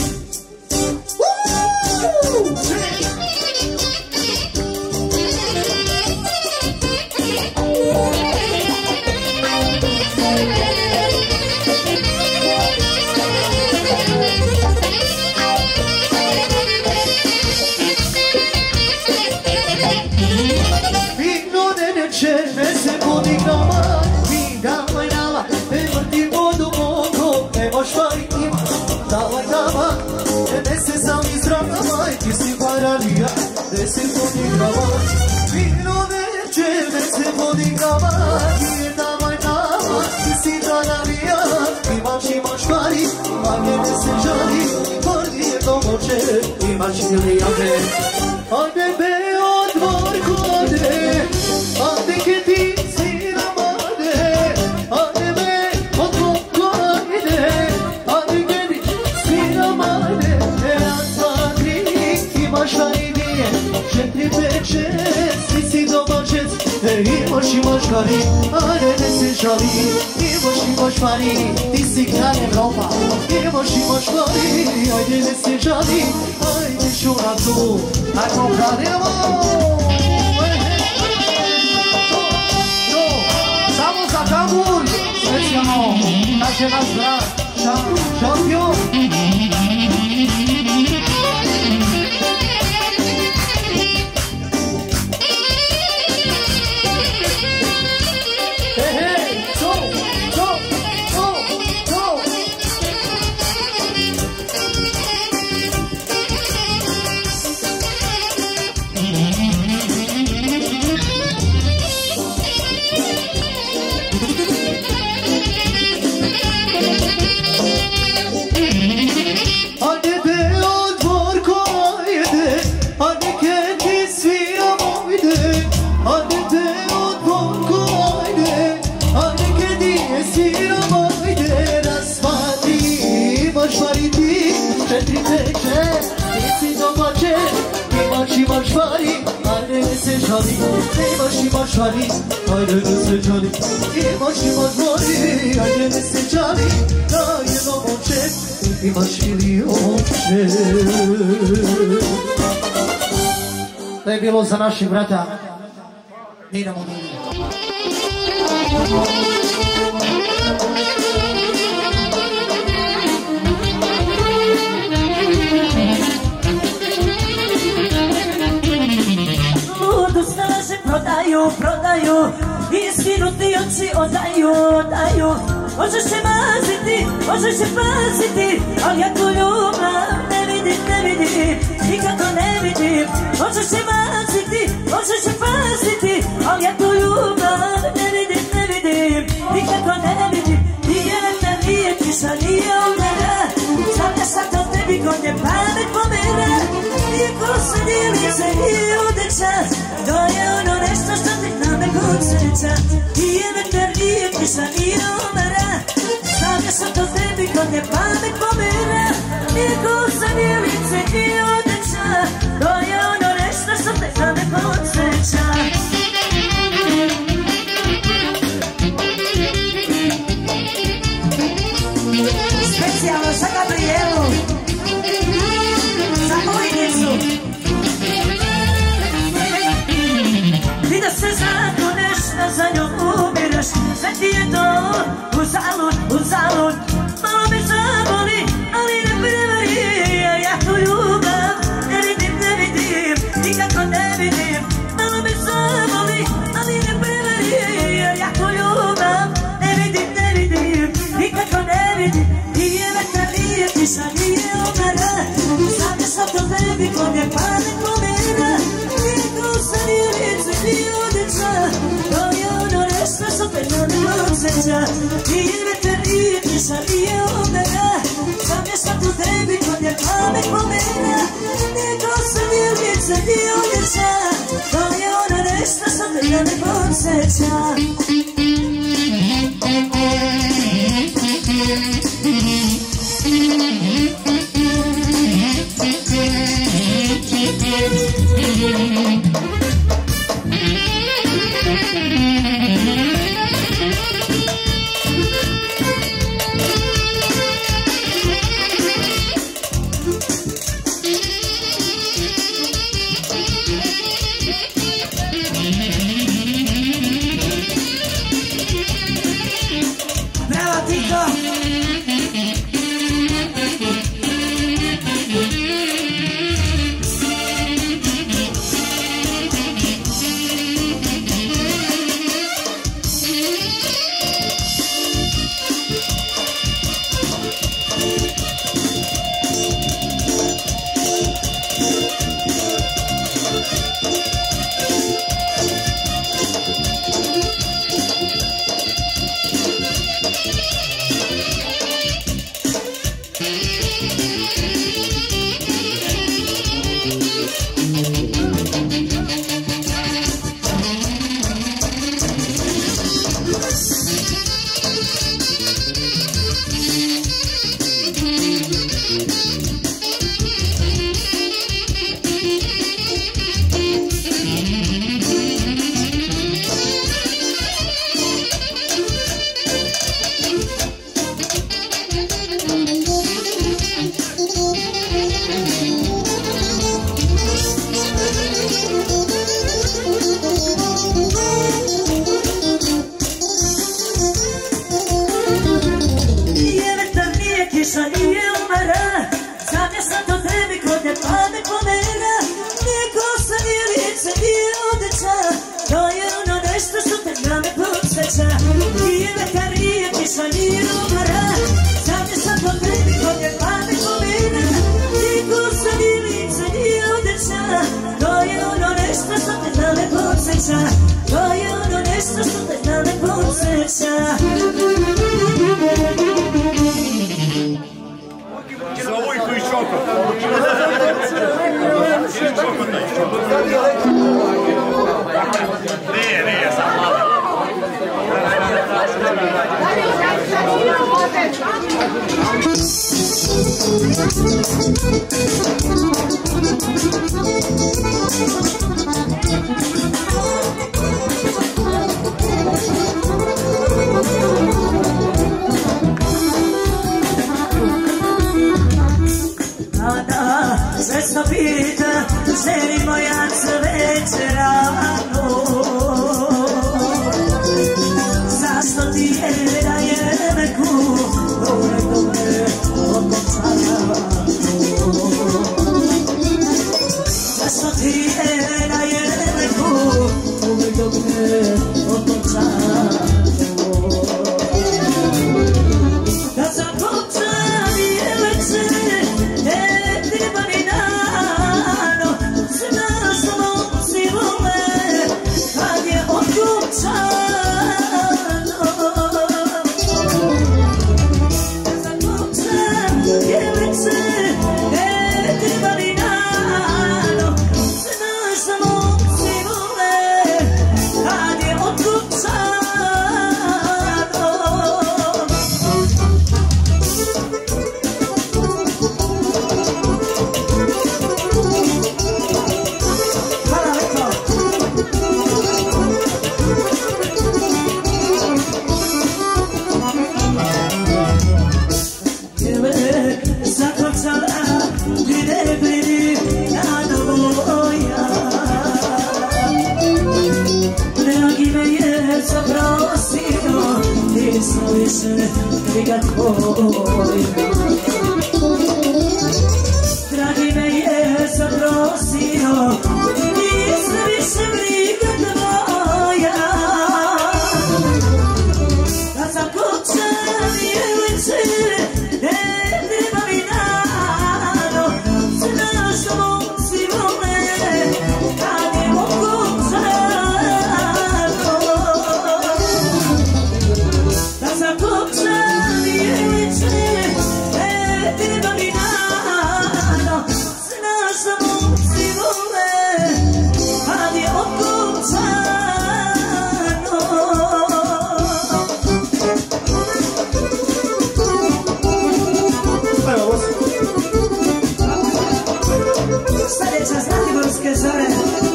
Ne se podigrava, vino neće, ne se podigrava, nije davaj nama, ti si dragalija, imaš, imaš pari, a ne ne se žali, pordi je domoće, imaš milijane. Ajde be od dvorku, ajde, ajde ke ti siramade, ajde be od dvorku, ajde, ajde ke ti siramade, jedan, dva, tri, imaš pari, četiri, pet, šest, ti si domaćec, imaš, imaš pari, ajde ne se žali, imaš, imaš pari, ti si kralj Evropa, imaš, imaš pari, ajde ne se žali, ajde šura tu, ajmo kradimo! Samo za Kabul, specijalno, kaže naš brat, šampion! Imaš pari, ajde ne se žali, imaš, imaš pari, ajde ne se žali, imaš, imaš pari, ajde ne se žali, na jednom oče, imaš milionče. To je bilo za naših brata, idemo dalje. Prodaju, prodaju, iskinuti oči odaju, odaju. Možeš se maziti, možeš se paziti, ali ja tu ljubav ne vidim, ne vidim, nikako ne vidim. Možeš se maziti, možeš se paziti, ali ja tu ljubav ne vidim, ne vidim, nikako ne vidim. Nije vetar, nije kiša, nije umera, stavlja sad od tebi kod je pamet pomera. Nije kosa, nije lice, nije udeća, to je ono nešto što ti nade kod sreća. Nije vetar, nije kiša, nije umera, stavlja sad od tebi kod je pamet pomera. Nije kosa, nije lice, nije udeća, to je ono nešto što ti nade kod sreća. Specijalno za Gabrielu, za Vojnicu. Ti da se zakoneš, da za njom umiraš, sve ti je to uzalud, uzalud. Malo me zaboli, ali ne prevari, ja tu ljubav ne vidim, ne vidim, nikako ne vidim. Malo me zaboli, ali ne prevari, ja tu ljubav ne vidim, ne vidim, nikako ne vidim. Nije vetar, nije kiša, nije umera, stavlja sad do tebi kod je pamet pomera. Nije kosa, nije lice, nije udeća, to je ono nešto što te nade osjeća. Nije vetar, nije kiša, nije umera, stavlja sad do tebi kod je pamet pomera. Nije kosa, nije lice, nije udeća, to je ono nešto što te nade osjeća. Mm-hmm. tebi ko te pade po mene, niko sa vjerice nije odeća, to je ono nešto što te na me podsjeća. Nije vetar, nije kiša, nije umara, znam je sad po tebi ko te pade po mene, niko sa vjerice nije odeća, to je ono nešto što te na me podsjeća, to je ono nešto što te na me podsjeća. За Войку и Чоко. Не, не, сам sve što pita, želi moja cveće rano. Zašto ti je da je neku, dole dole okočano. Zašto ti je da je neku, dole dole okočano. Kad sam počan je večer, ne treba mi nano, znaš da momci vole, kad je otkućano. Kad sam počan je večer, ne treba mi nano, znaš da momci vole, kad je otkućano. Nisam više briga tvoj. Dragi me je zaprosio, nisam više briga tvoja. Kad sam kućan je večer, ne treba mi nano, znaš da momci vole, kad je okućano. Sljedeća Zlatiborske zore.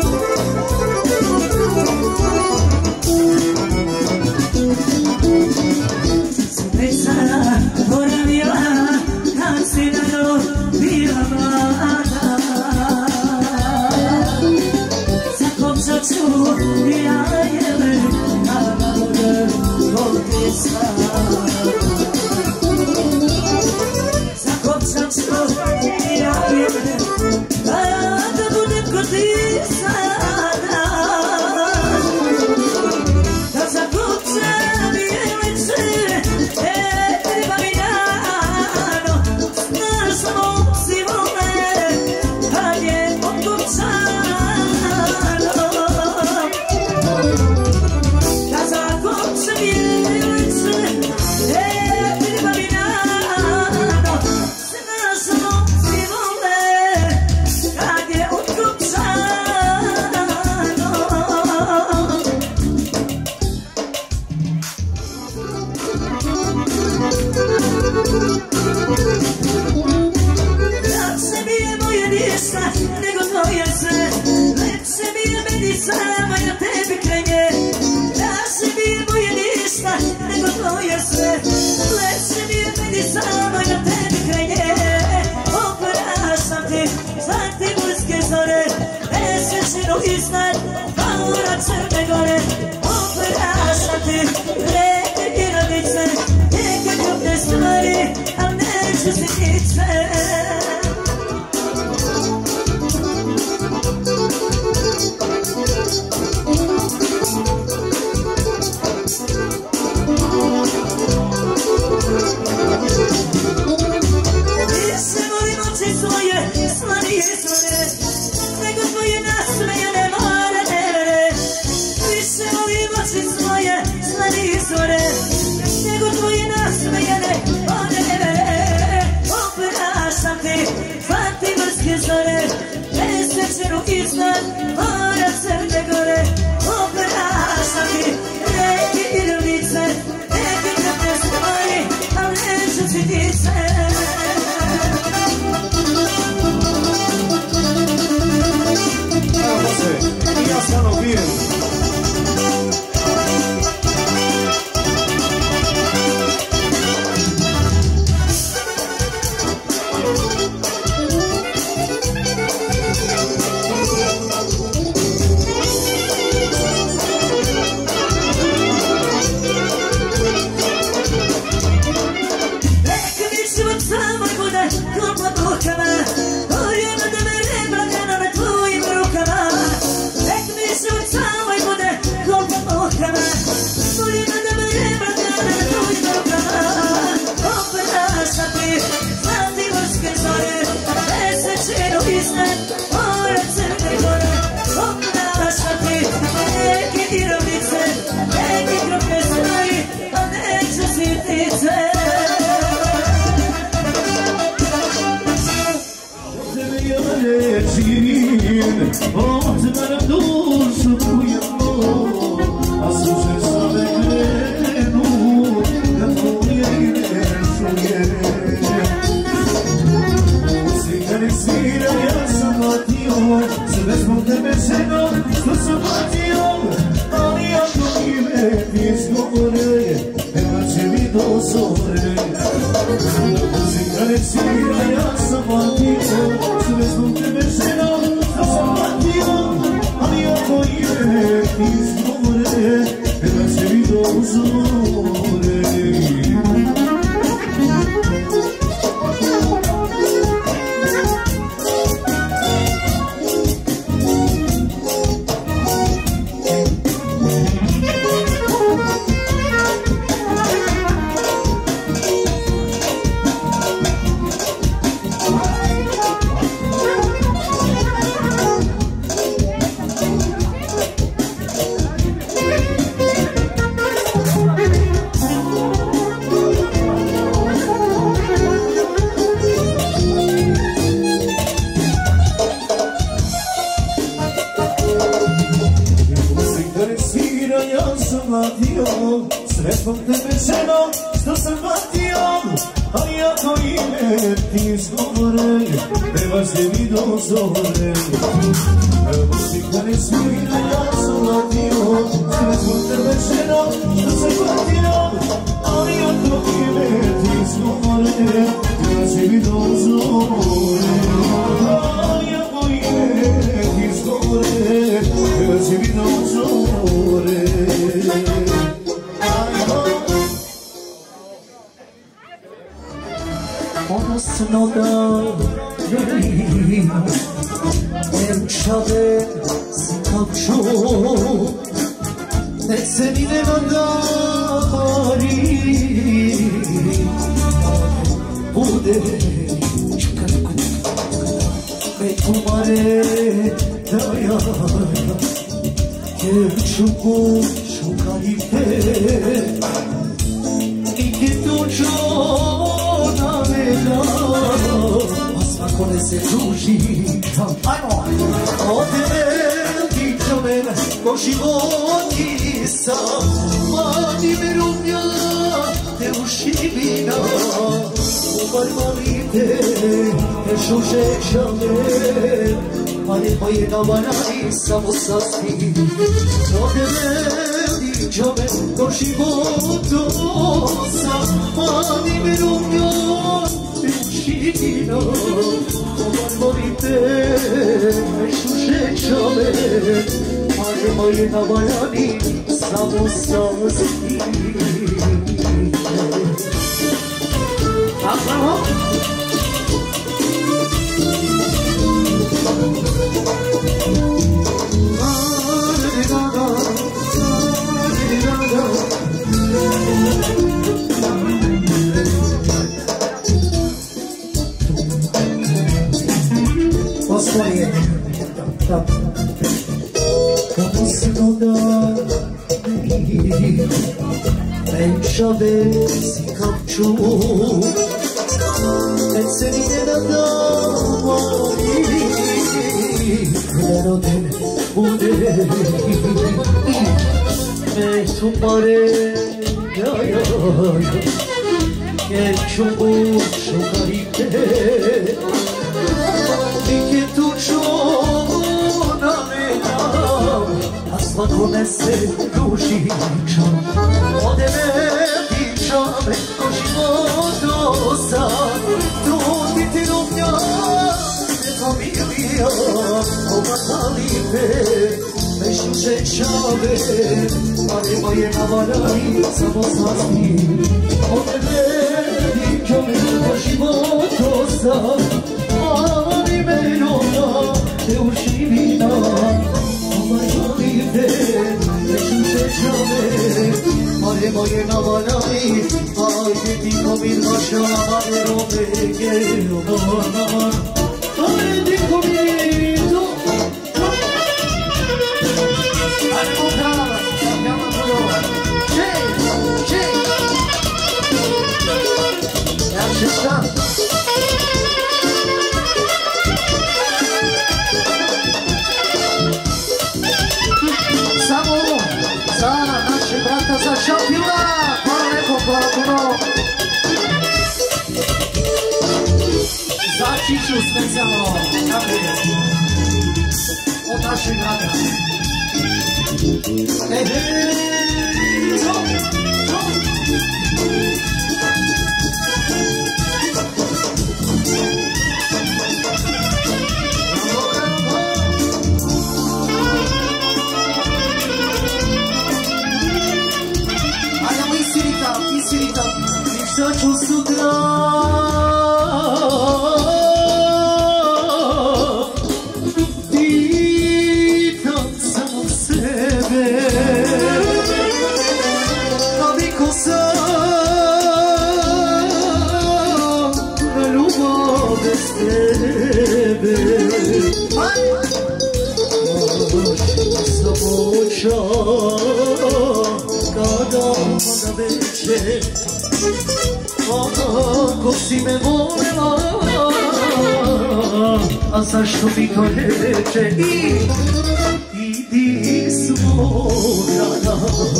Sreća boravila kad si na njoj bila mlada. Zakopčat ću i ja jele, kada bude voliti sada. Zakopčat ću i ja jele, kada budem kod ti sada. Da zakucam je večer, ne treba mi nano, znaš da momci vole, kad je okućano. Da zakucam je večer, ne treba mi nano, znaš da momci vole, kad je okućano. Lepše mi je moje ništa nego tvoje sve, lepše mi je meni sama ja tebi krenje. Lepše mi je moje ništa nego tvoje sve, lepše mi je meni sama ja tebi krenje. Oprašam ti Zlatiborske zore, mesečinu iznad Paura Crne Gore. Oprašam ti lepe piramice, neke ljubne stvari, al neću si nice. iznad mora Crne Gore, opraštati reke i ravnice, neke krvne stvari, al neću sitice. Evo se, i ja stvarno pijem. Otvaram dušu tujemo, a suze same krenu, kad moje ime čuje. Muzika ne svira, ja sam platio, sve zbog tebe ženo, što sam platio, ali ako ime ti izgovore, nema će mi dozore. Muzika ne svira, ja sam platio, sve zbog tebe ženo, što sam platio, ali ako ime ti izgovore, nema će mi dozore. Sve zbog tebe ženo, što sam platio, ali ako ime ti izgovore, nema će mi dozore. Muzika ne svira, ja sam platio, sve zbog tebe ženo, što sam platio, ali ako ime ti izgovore, nema će mi dozore. Ali ako ime ti izgovore, nema će mi dozore. Odnosno da velimo, Nemčave si kao čuo, nek se mi ne nadari, bude čukanku, me kumare da ja, jer čuku čukanite, nike tučo na veda, a svako ne se druži. Ajmo! Ode ti čoven, ko životi sam, mani me rumnja, te ušivina, ubarmalite, te šušečame, a ne pa jedna varani samo sasti. Ode ti čoven, ko životu sam, mani me rumnja, te ušivina, ubarmalite, te šušečame, a ne pa jedna varani samo sasti. Bravo! Osvoje, kako se doda Nemčave si kao čuo, nek se mi ne nadavali, ne rode bude me tu pare ya ya che ciubu ciucarite di che tu ciuna mena asma come se dušiča ode me pičame ko životu sad truditi dubnja familia obatalipe međuže čave ale moje navaraj samo slasti ode me pičame ko životu sad ali me ljubna te uživina obatalipe međuže čave ale moje navaraj ajde ti komir vaša ale robe gero borno Ajde comigo Ajde comprava Andiamo a colore C'è, c'è Ja ci sta Samo ovo Za naše brata za Šapila Hvala lepo, hvala puno Za Čiču specijalno od našeg grada. Hej, hej, co? Co? Ajmo i sirita, i sirita, i šta ću sutra kada na večer ako si me voljela a zašto mi to reče idi iz mog grada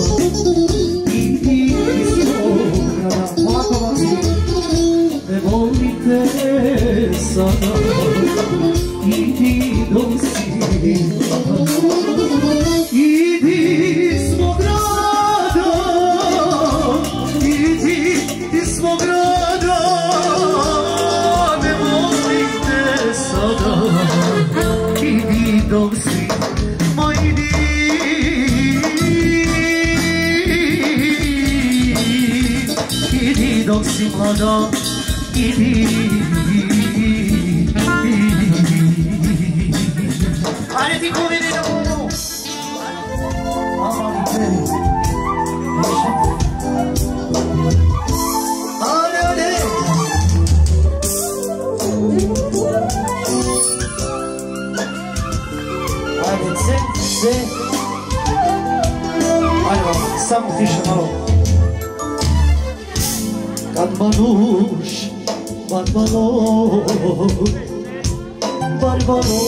idi iz mog grada polako vam ne volite sada idi do sina idi iz mog grada idi iz mog grada ne volite sada idi dok si moj idi idi dok si mlada idi ajde ti ko vidi na mogu samo tiše malo kad manuš barbaro barbaro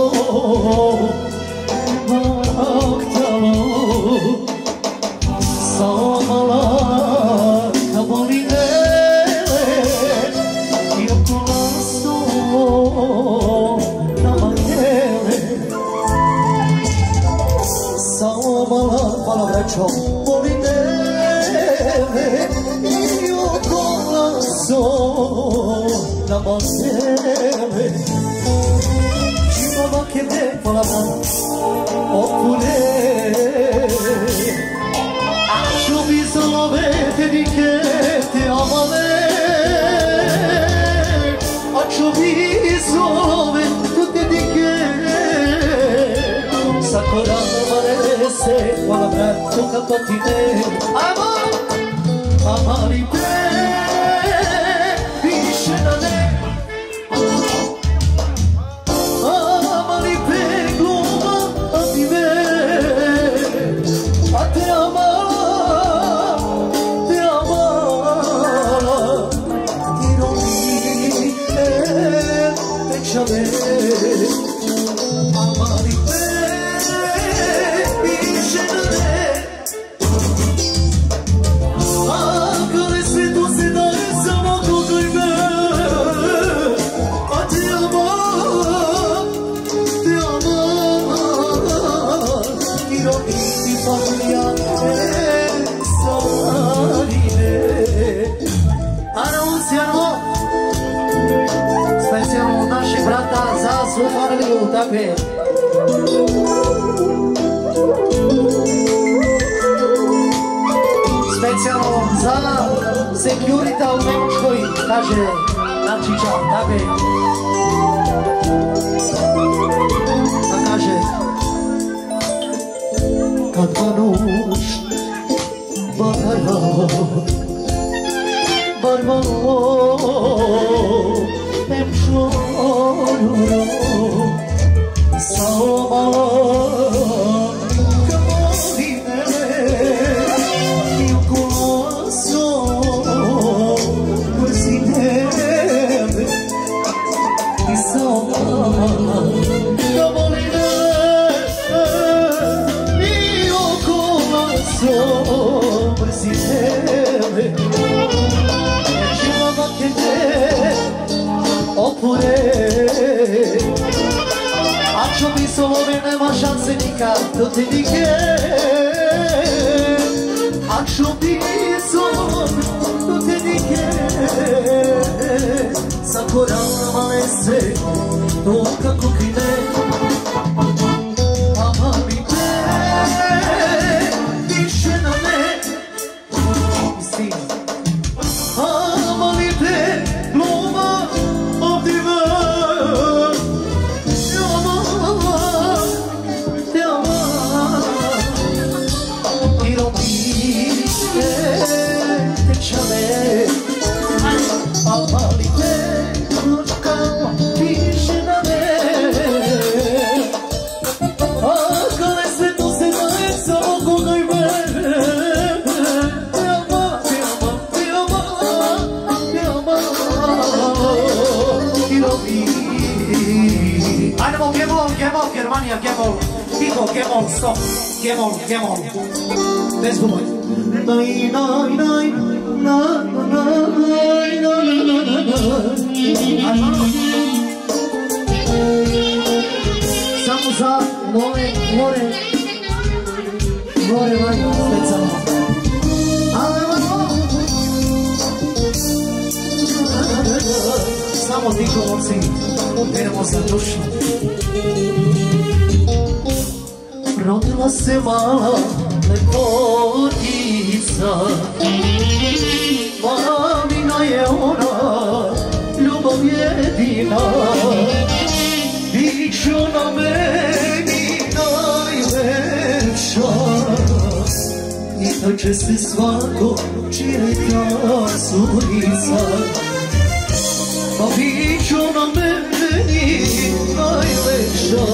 maktalo samala kabolinele i okolasto namakele samala hvala braćo i okolaso namakele Čimama ke me hvala opune Čo mi zalove te dikete amale A čo mi zalove te dikete Sakora amare se hvala braćo kapatine Amor, amari te piše na ne Amari pe gluma a ti me A te amala, te amala Ti rovi e pečave Amari pe svu familiju, tako je. Specijalno za securita u Nemočkoj, kaže Nančića, tako je. Pa kaže kad manuš barva barva Nemčoju sama kamoline i glasom brzine i sama kamoline i glasom brzine Čilava kete opure a čo by Solove nema šanse nikad do te nike a čo by Solove do te nike sa korama lese to kako krine a mami te više na me istina a mami te gluma obdiva Germania, Gemol, Tigo, Gemol, stop, Gemol, Gemol. Let's go. Nai, nai, nai, na, na, nai, na, na, na, na. Samo za more, more, more, more, specijalno. Ale, samo tiho oci, uperemo se dušu. Rodila se mala lepotica, mamina je ona, ljubav jedina, bit će ona meni najlepša, i da će se svako čita surica, pa bit će ona meni najlepša,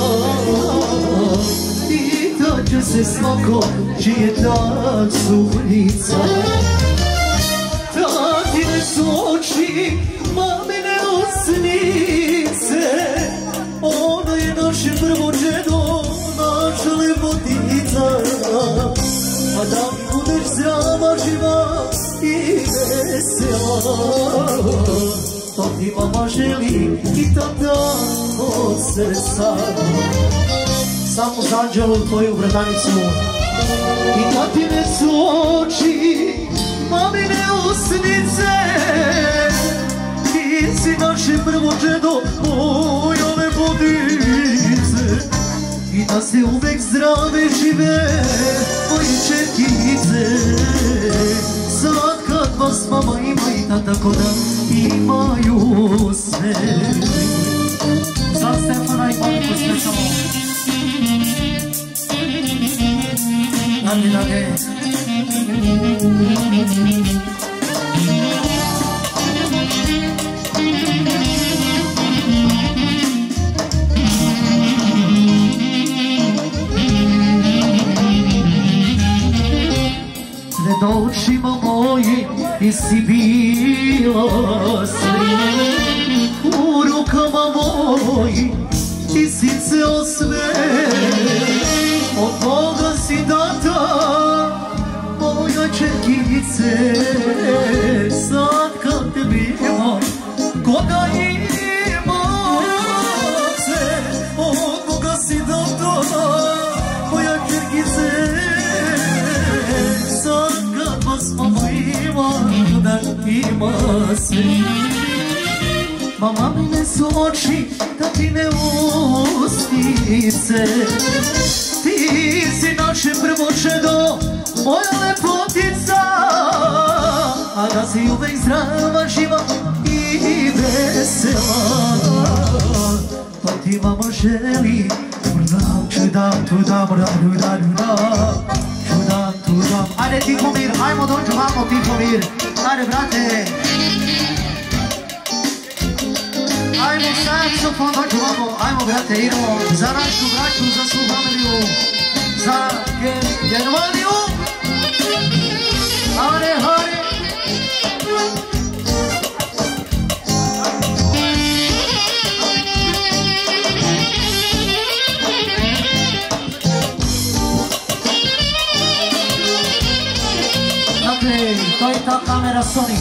i da će se svako čije ta sunica. Tatine su oči, mamine usnice, ono je naše prvo čedo, naša lepotica. A da mi budeš zdrava, živa i vesela, to ti mama želi i tata od srca. Samo za Anđelu tvoju bratanicu. I tatine su oči, mamine usnice, ti si naše prvo čedo, moja lepotice. I da se uvek zdrave žive moje čerkice. Sad kad vas mama ima i tata ko da imaju sve. Za Stefana i Paniku specijalno. Nade, nade. Pred očima mojim ti si bila sve, u rukama mojim ti si ceo sve. Od Boga si data, moja čerkice, sad kad te imam, ko da imam se. Od Boga si data, moja čerkice, sad kad vas mama ima, da ima sve. Mamine su oči, tatine lice. Ti si naše prvo čedo, moja lepotica, a da si uvek zdrava, živa i vesela. To ti mama želi, čudam, čudam, čudam, čudam, čudam, čudam. Ajde Tihomir, ajmo dođu vamo Tihomir, ajde brate. Ajmo saksofon, dođu vamo, ajmo brate, idemo za našu braću, za svu familiju, za Germaniju. Hare, hare. Dakle, to je ta kamera Sony.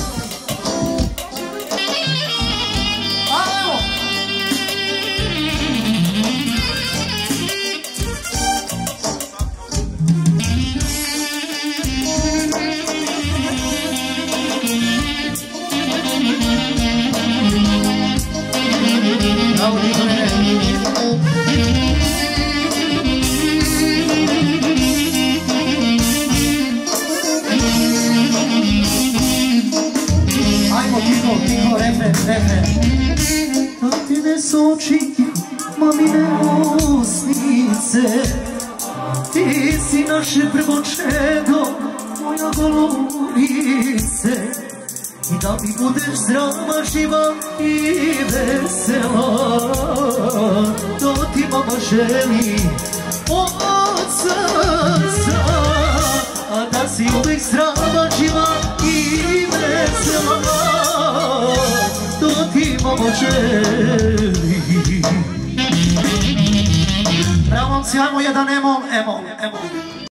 Tatine su oči, mamine usnice, ti si naše prvo čedo, moja golubice. I da mi budeš zdrava, živa i vesela, to ti mama želi od srca. A da si uvek zdrava, živa i vesela, to ti mama želi. Bravo, sjajmo jedan emo, emo, emo.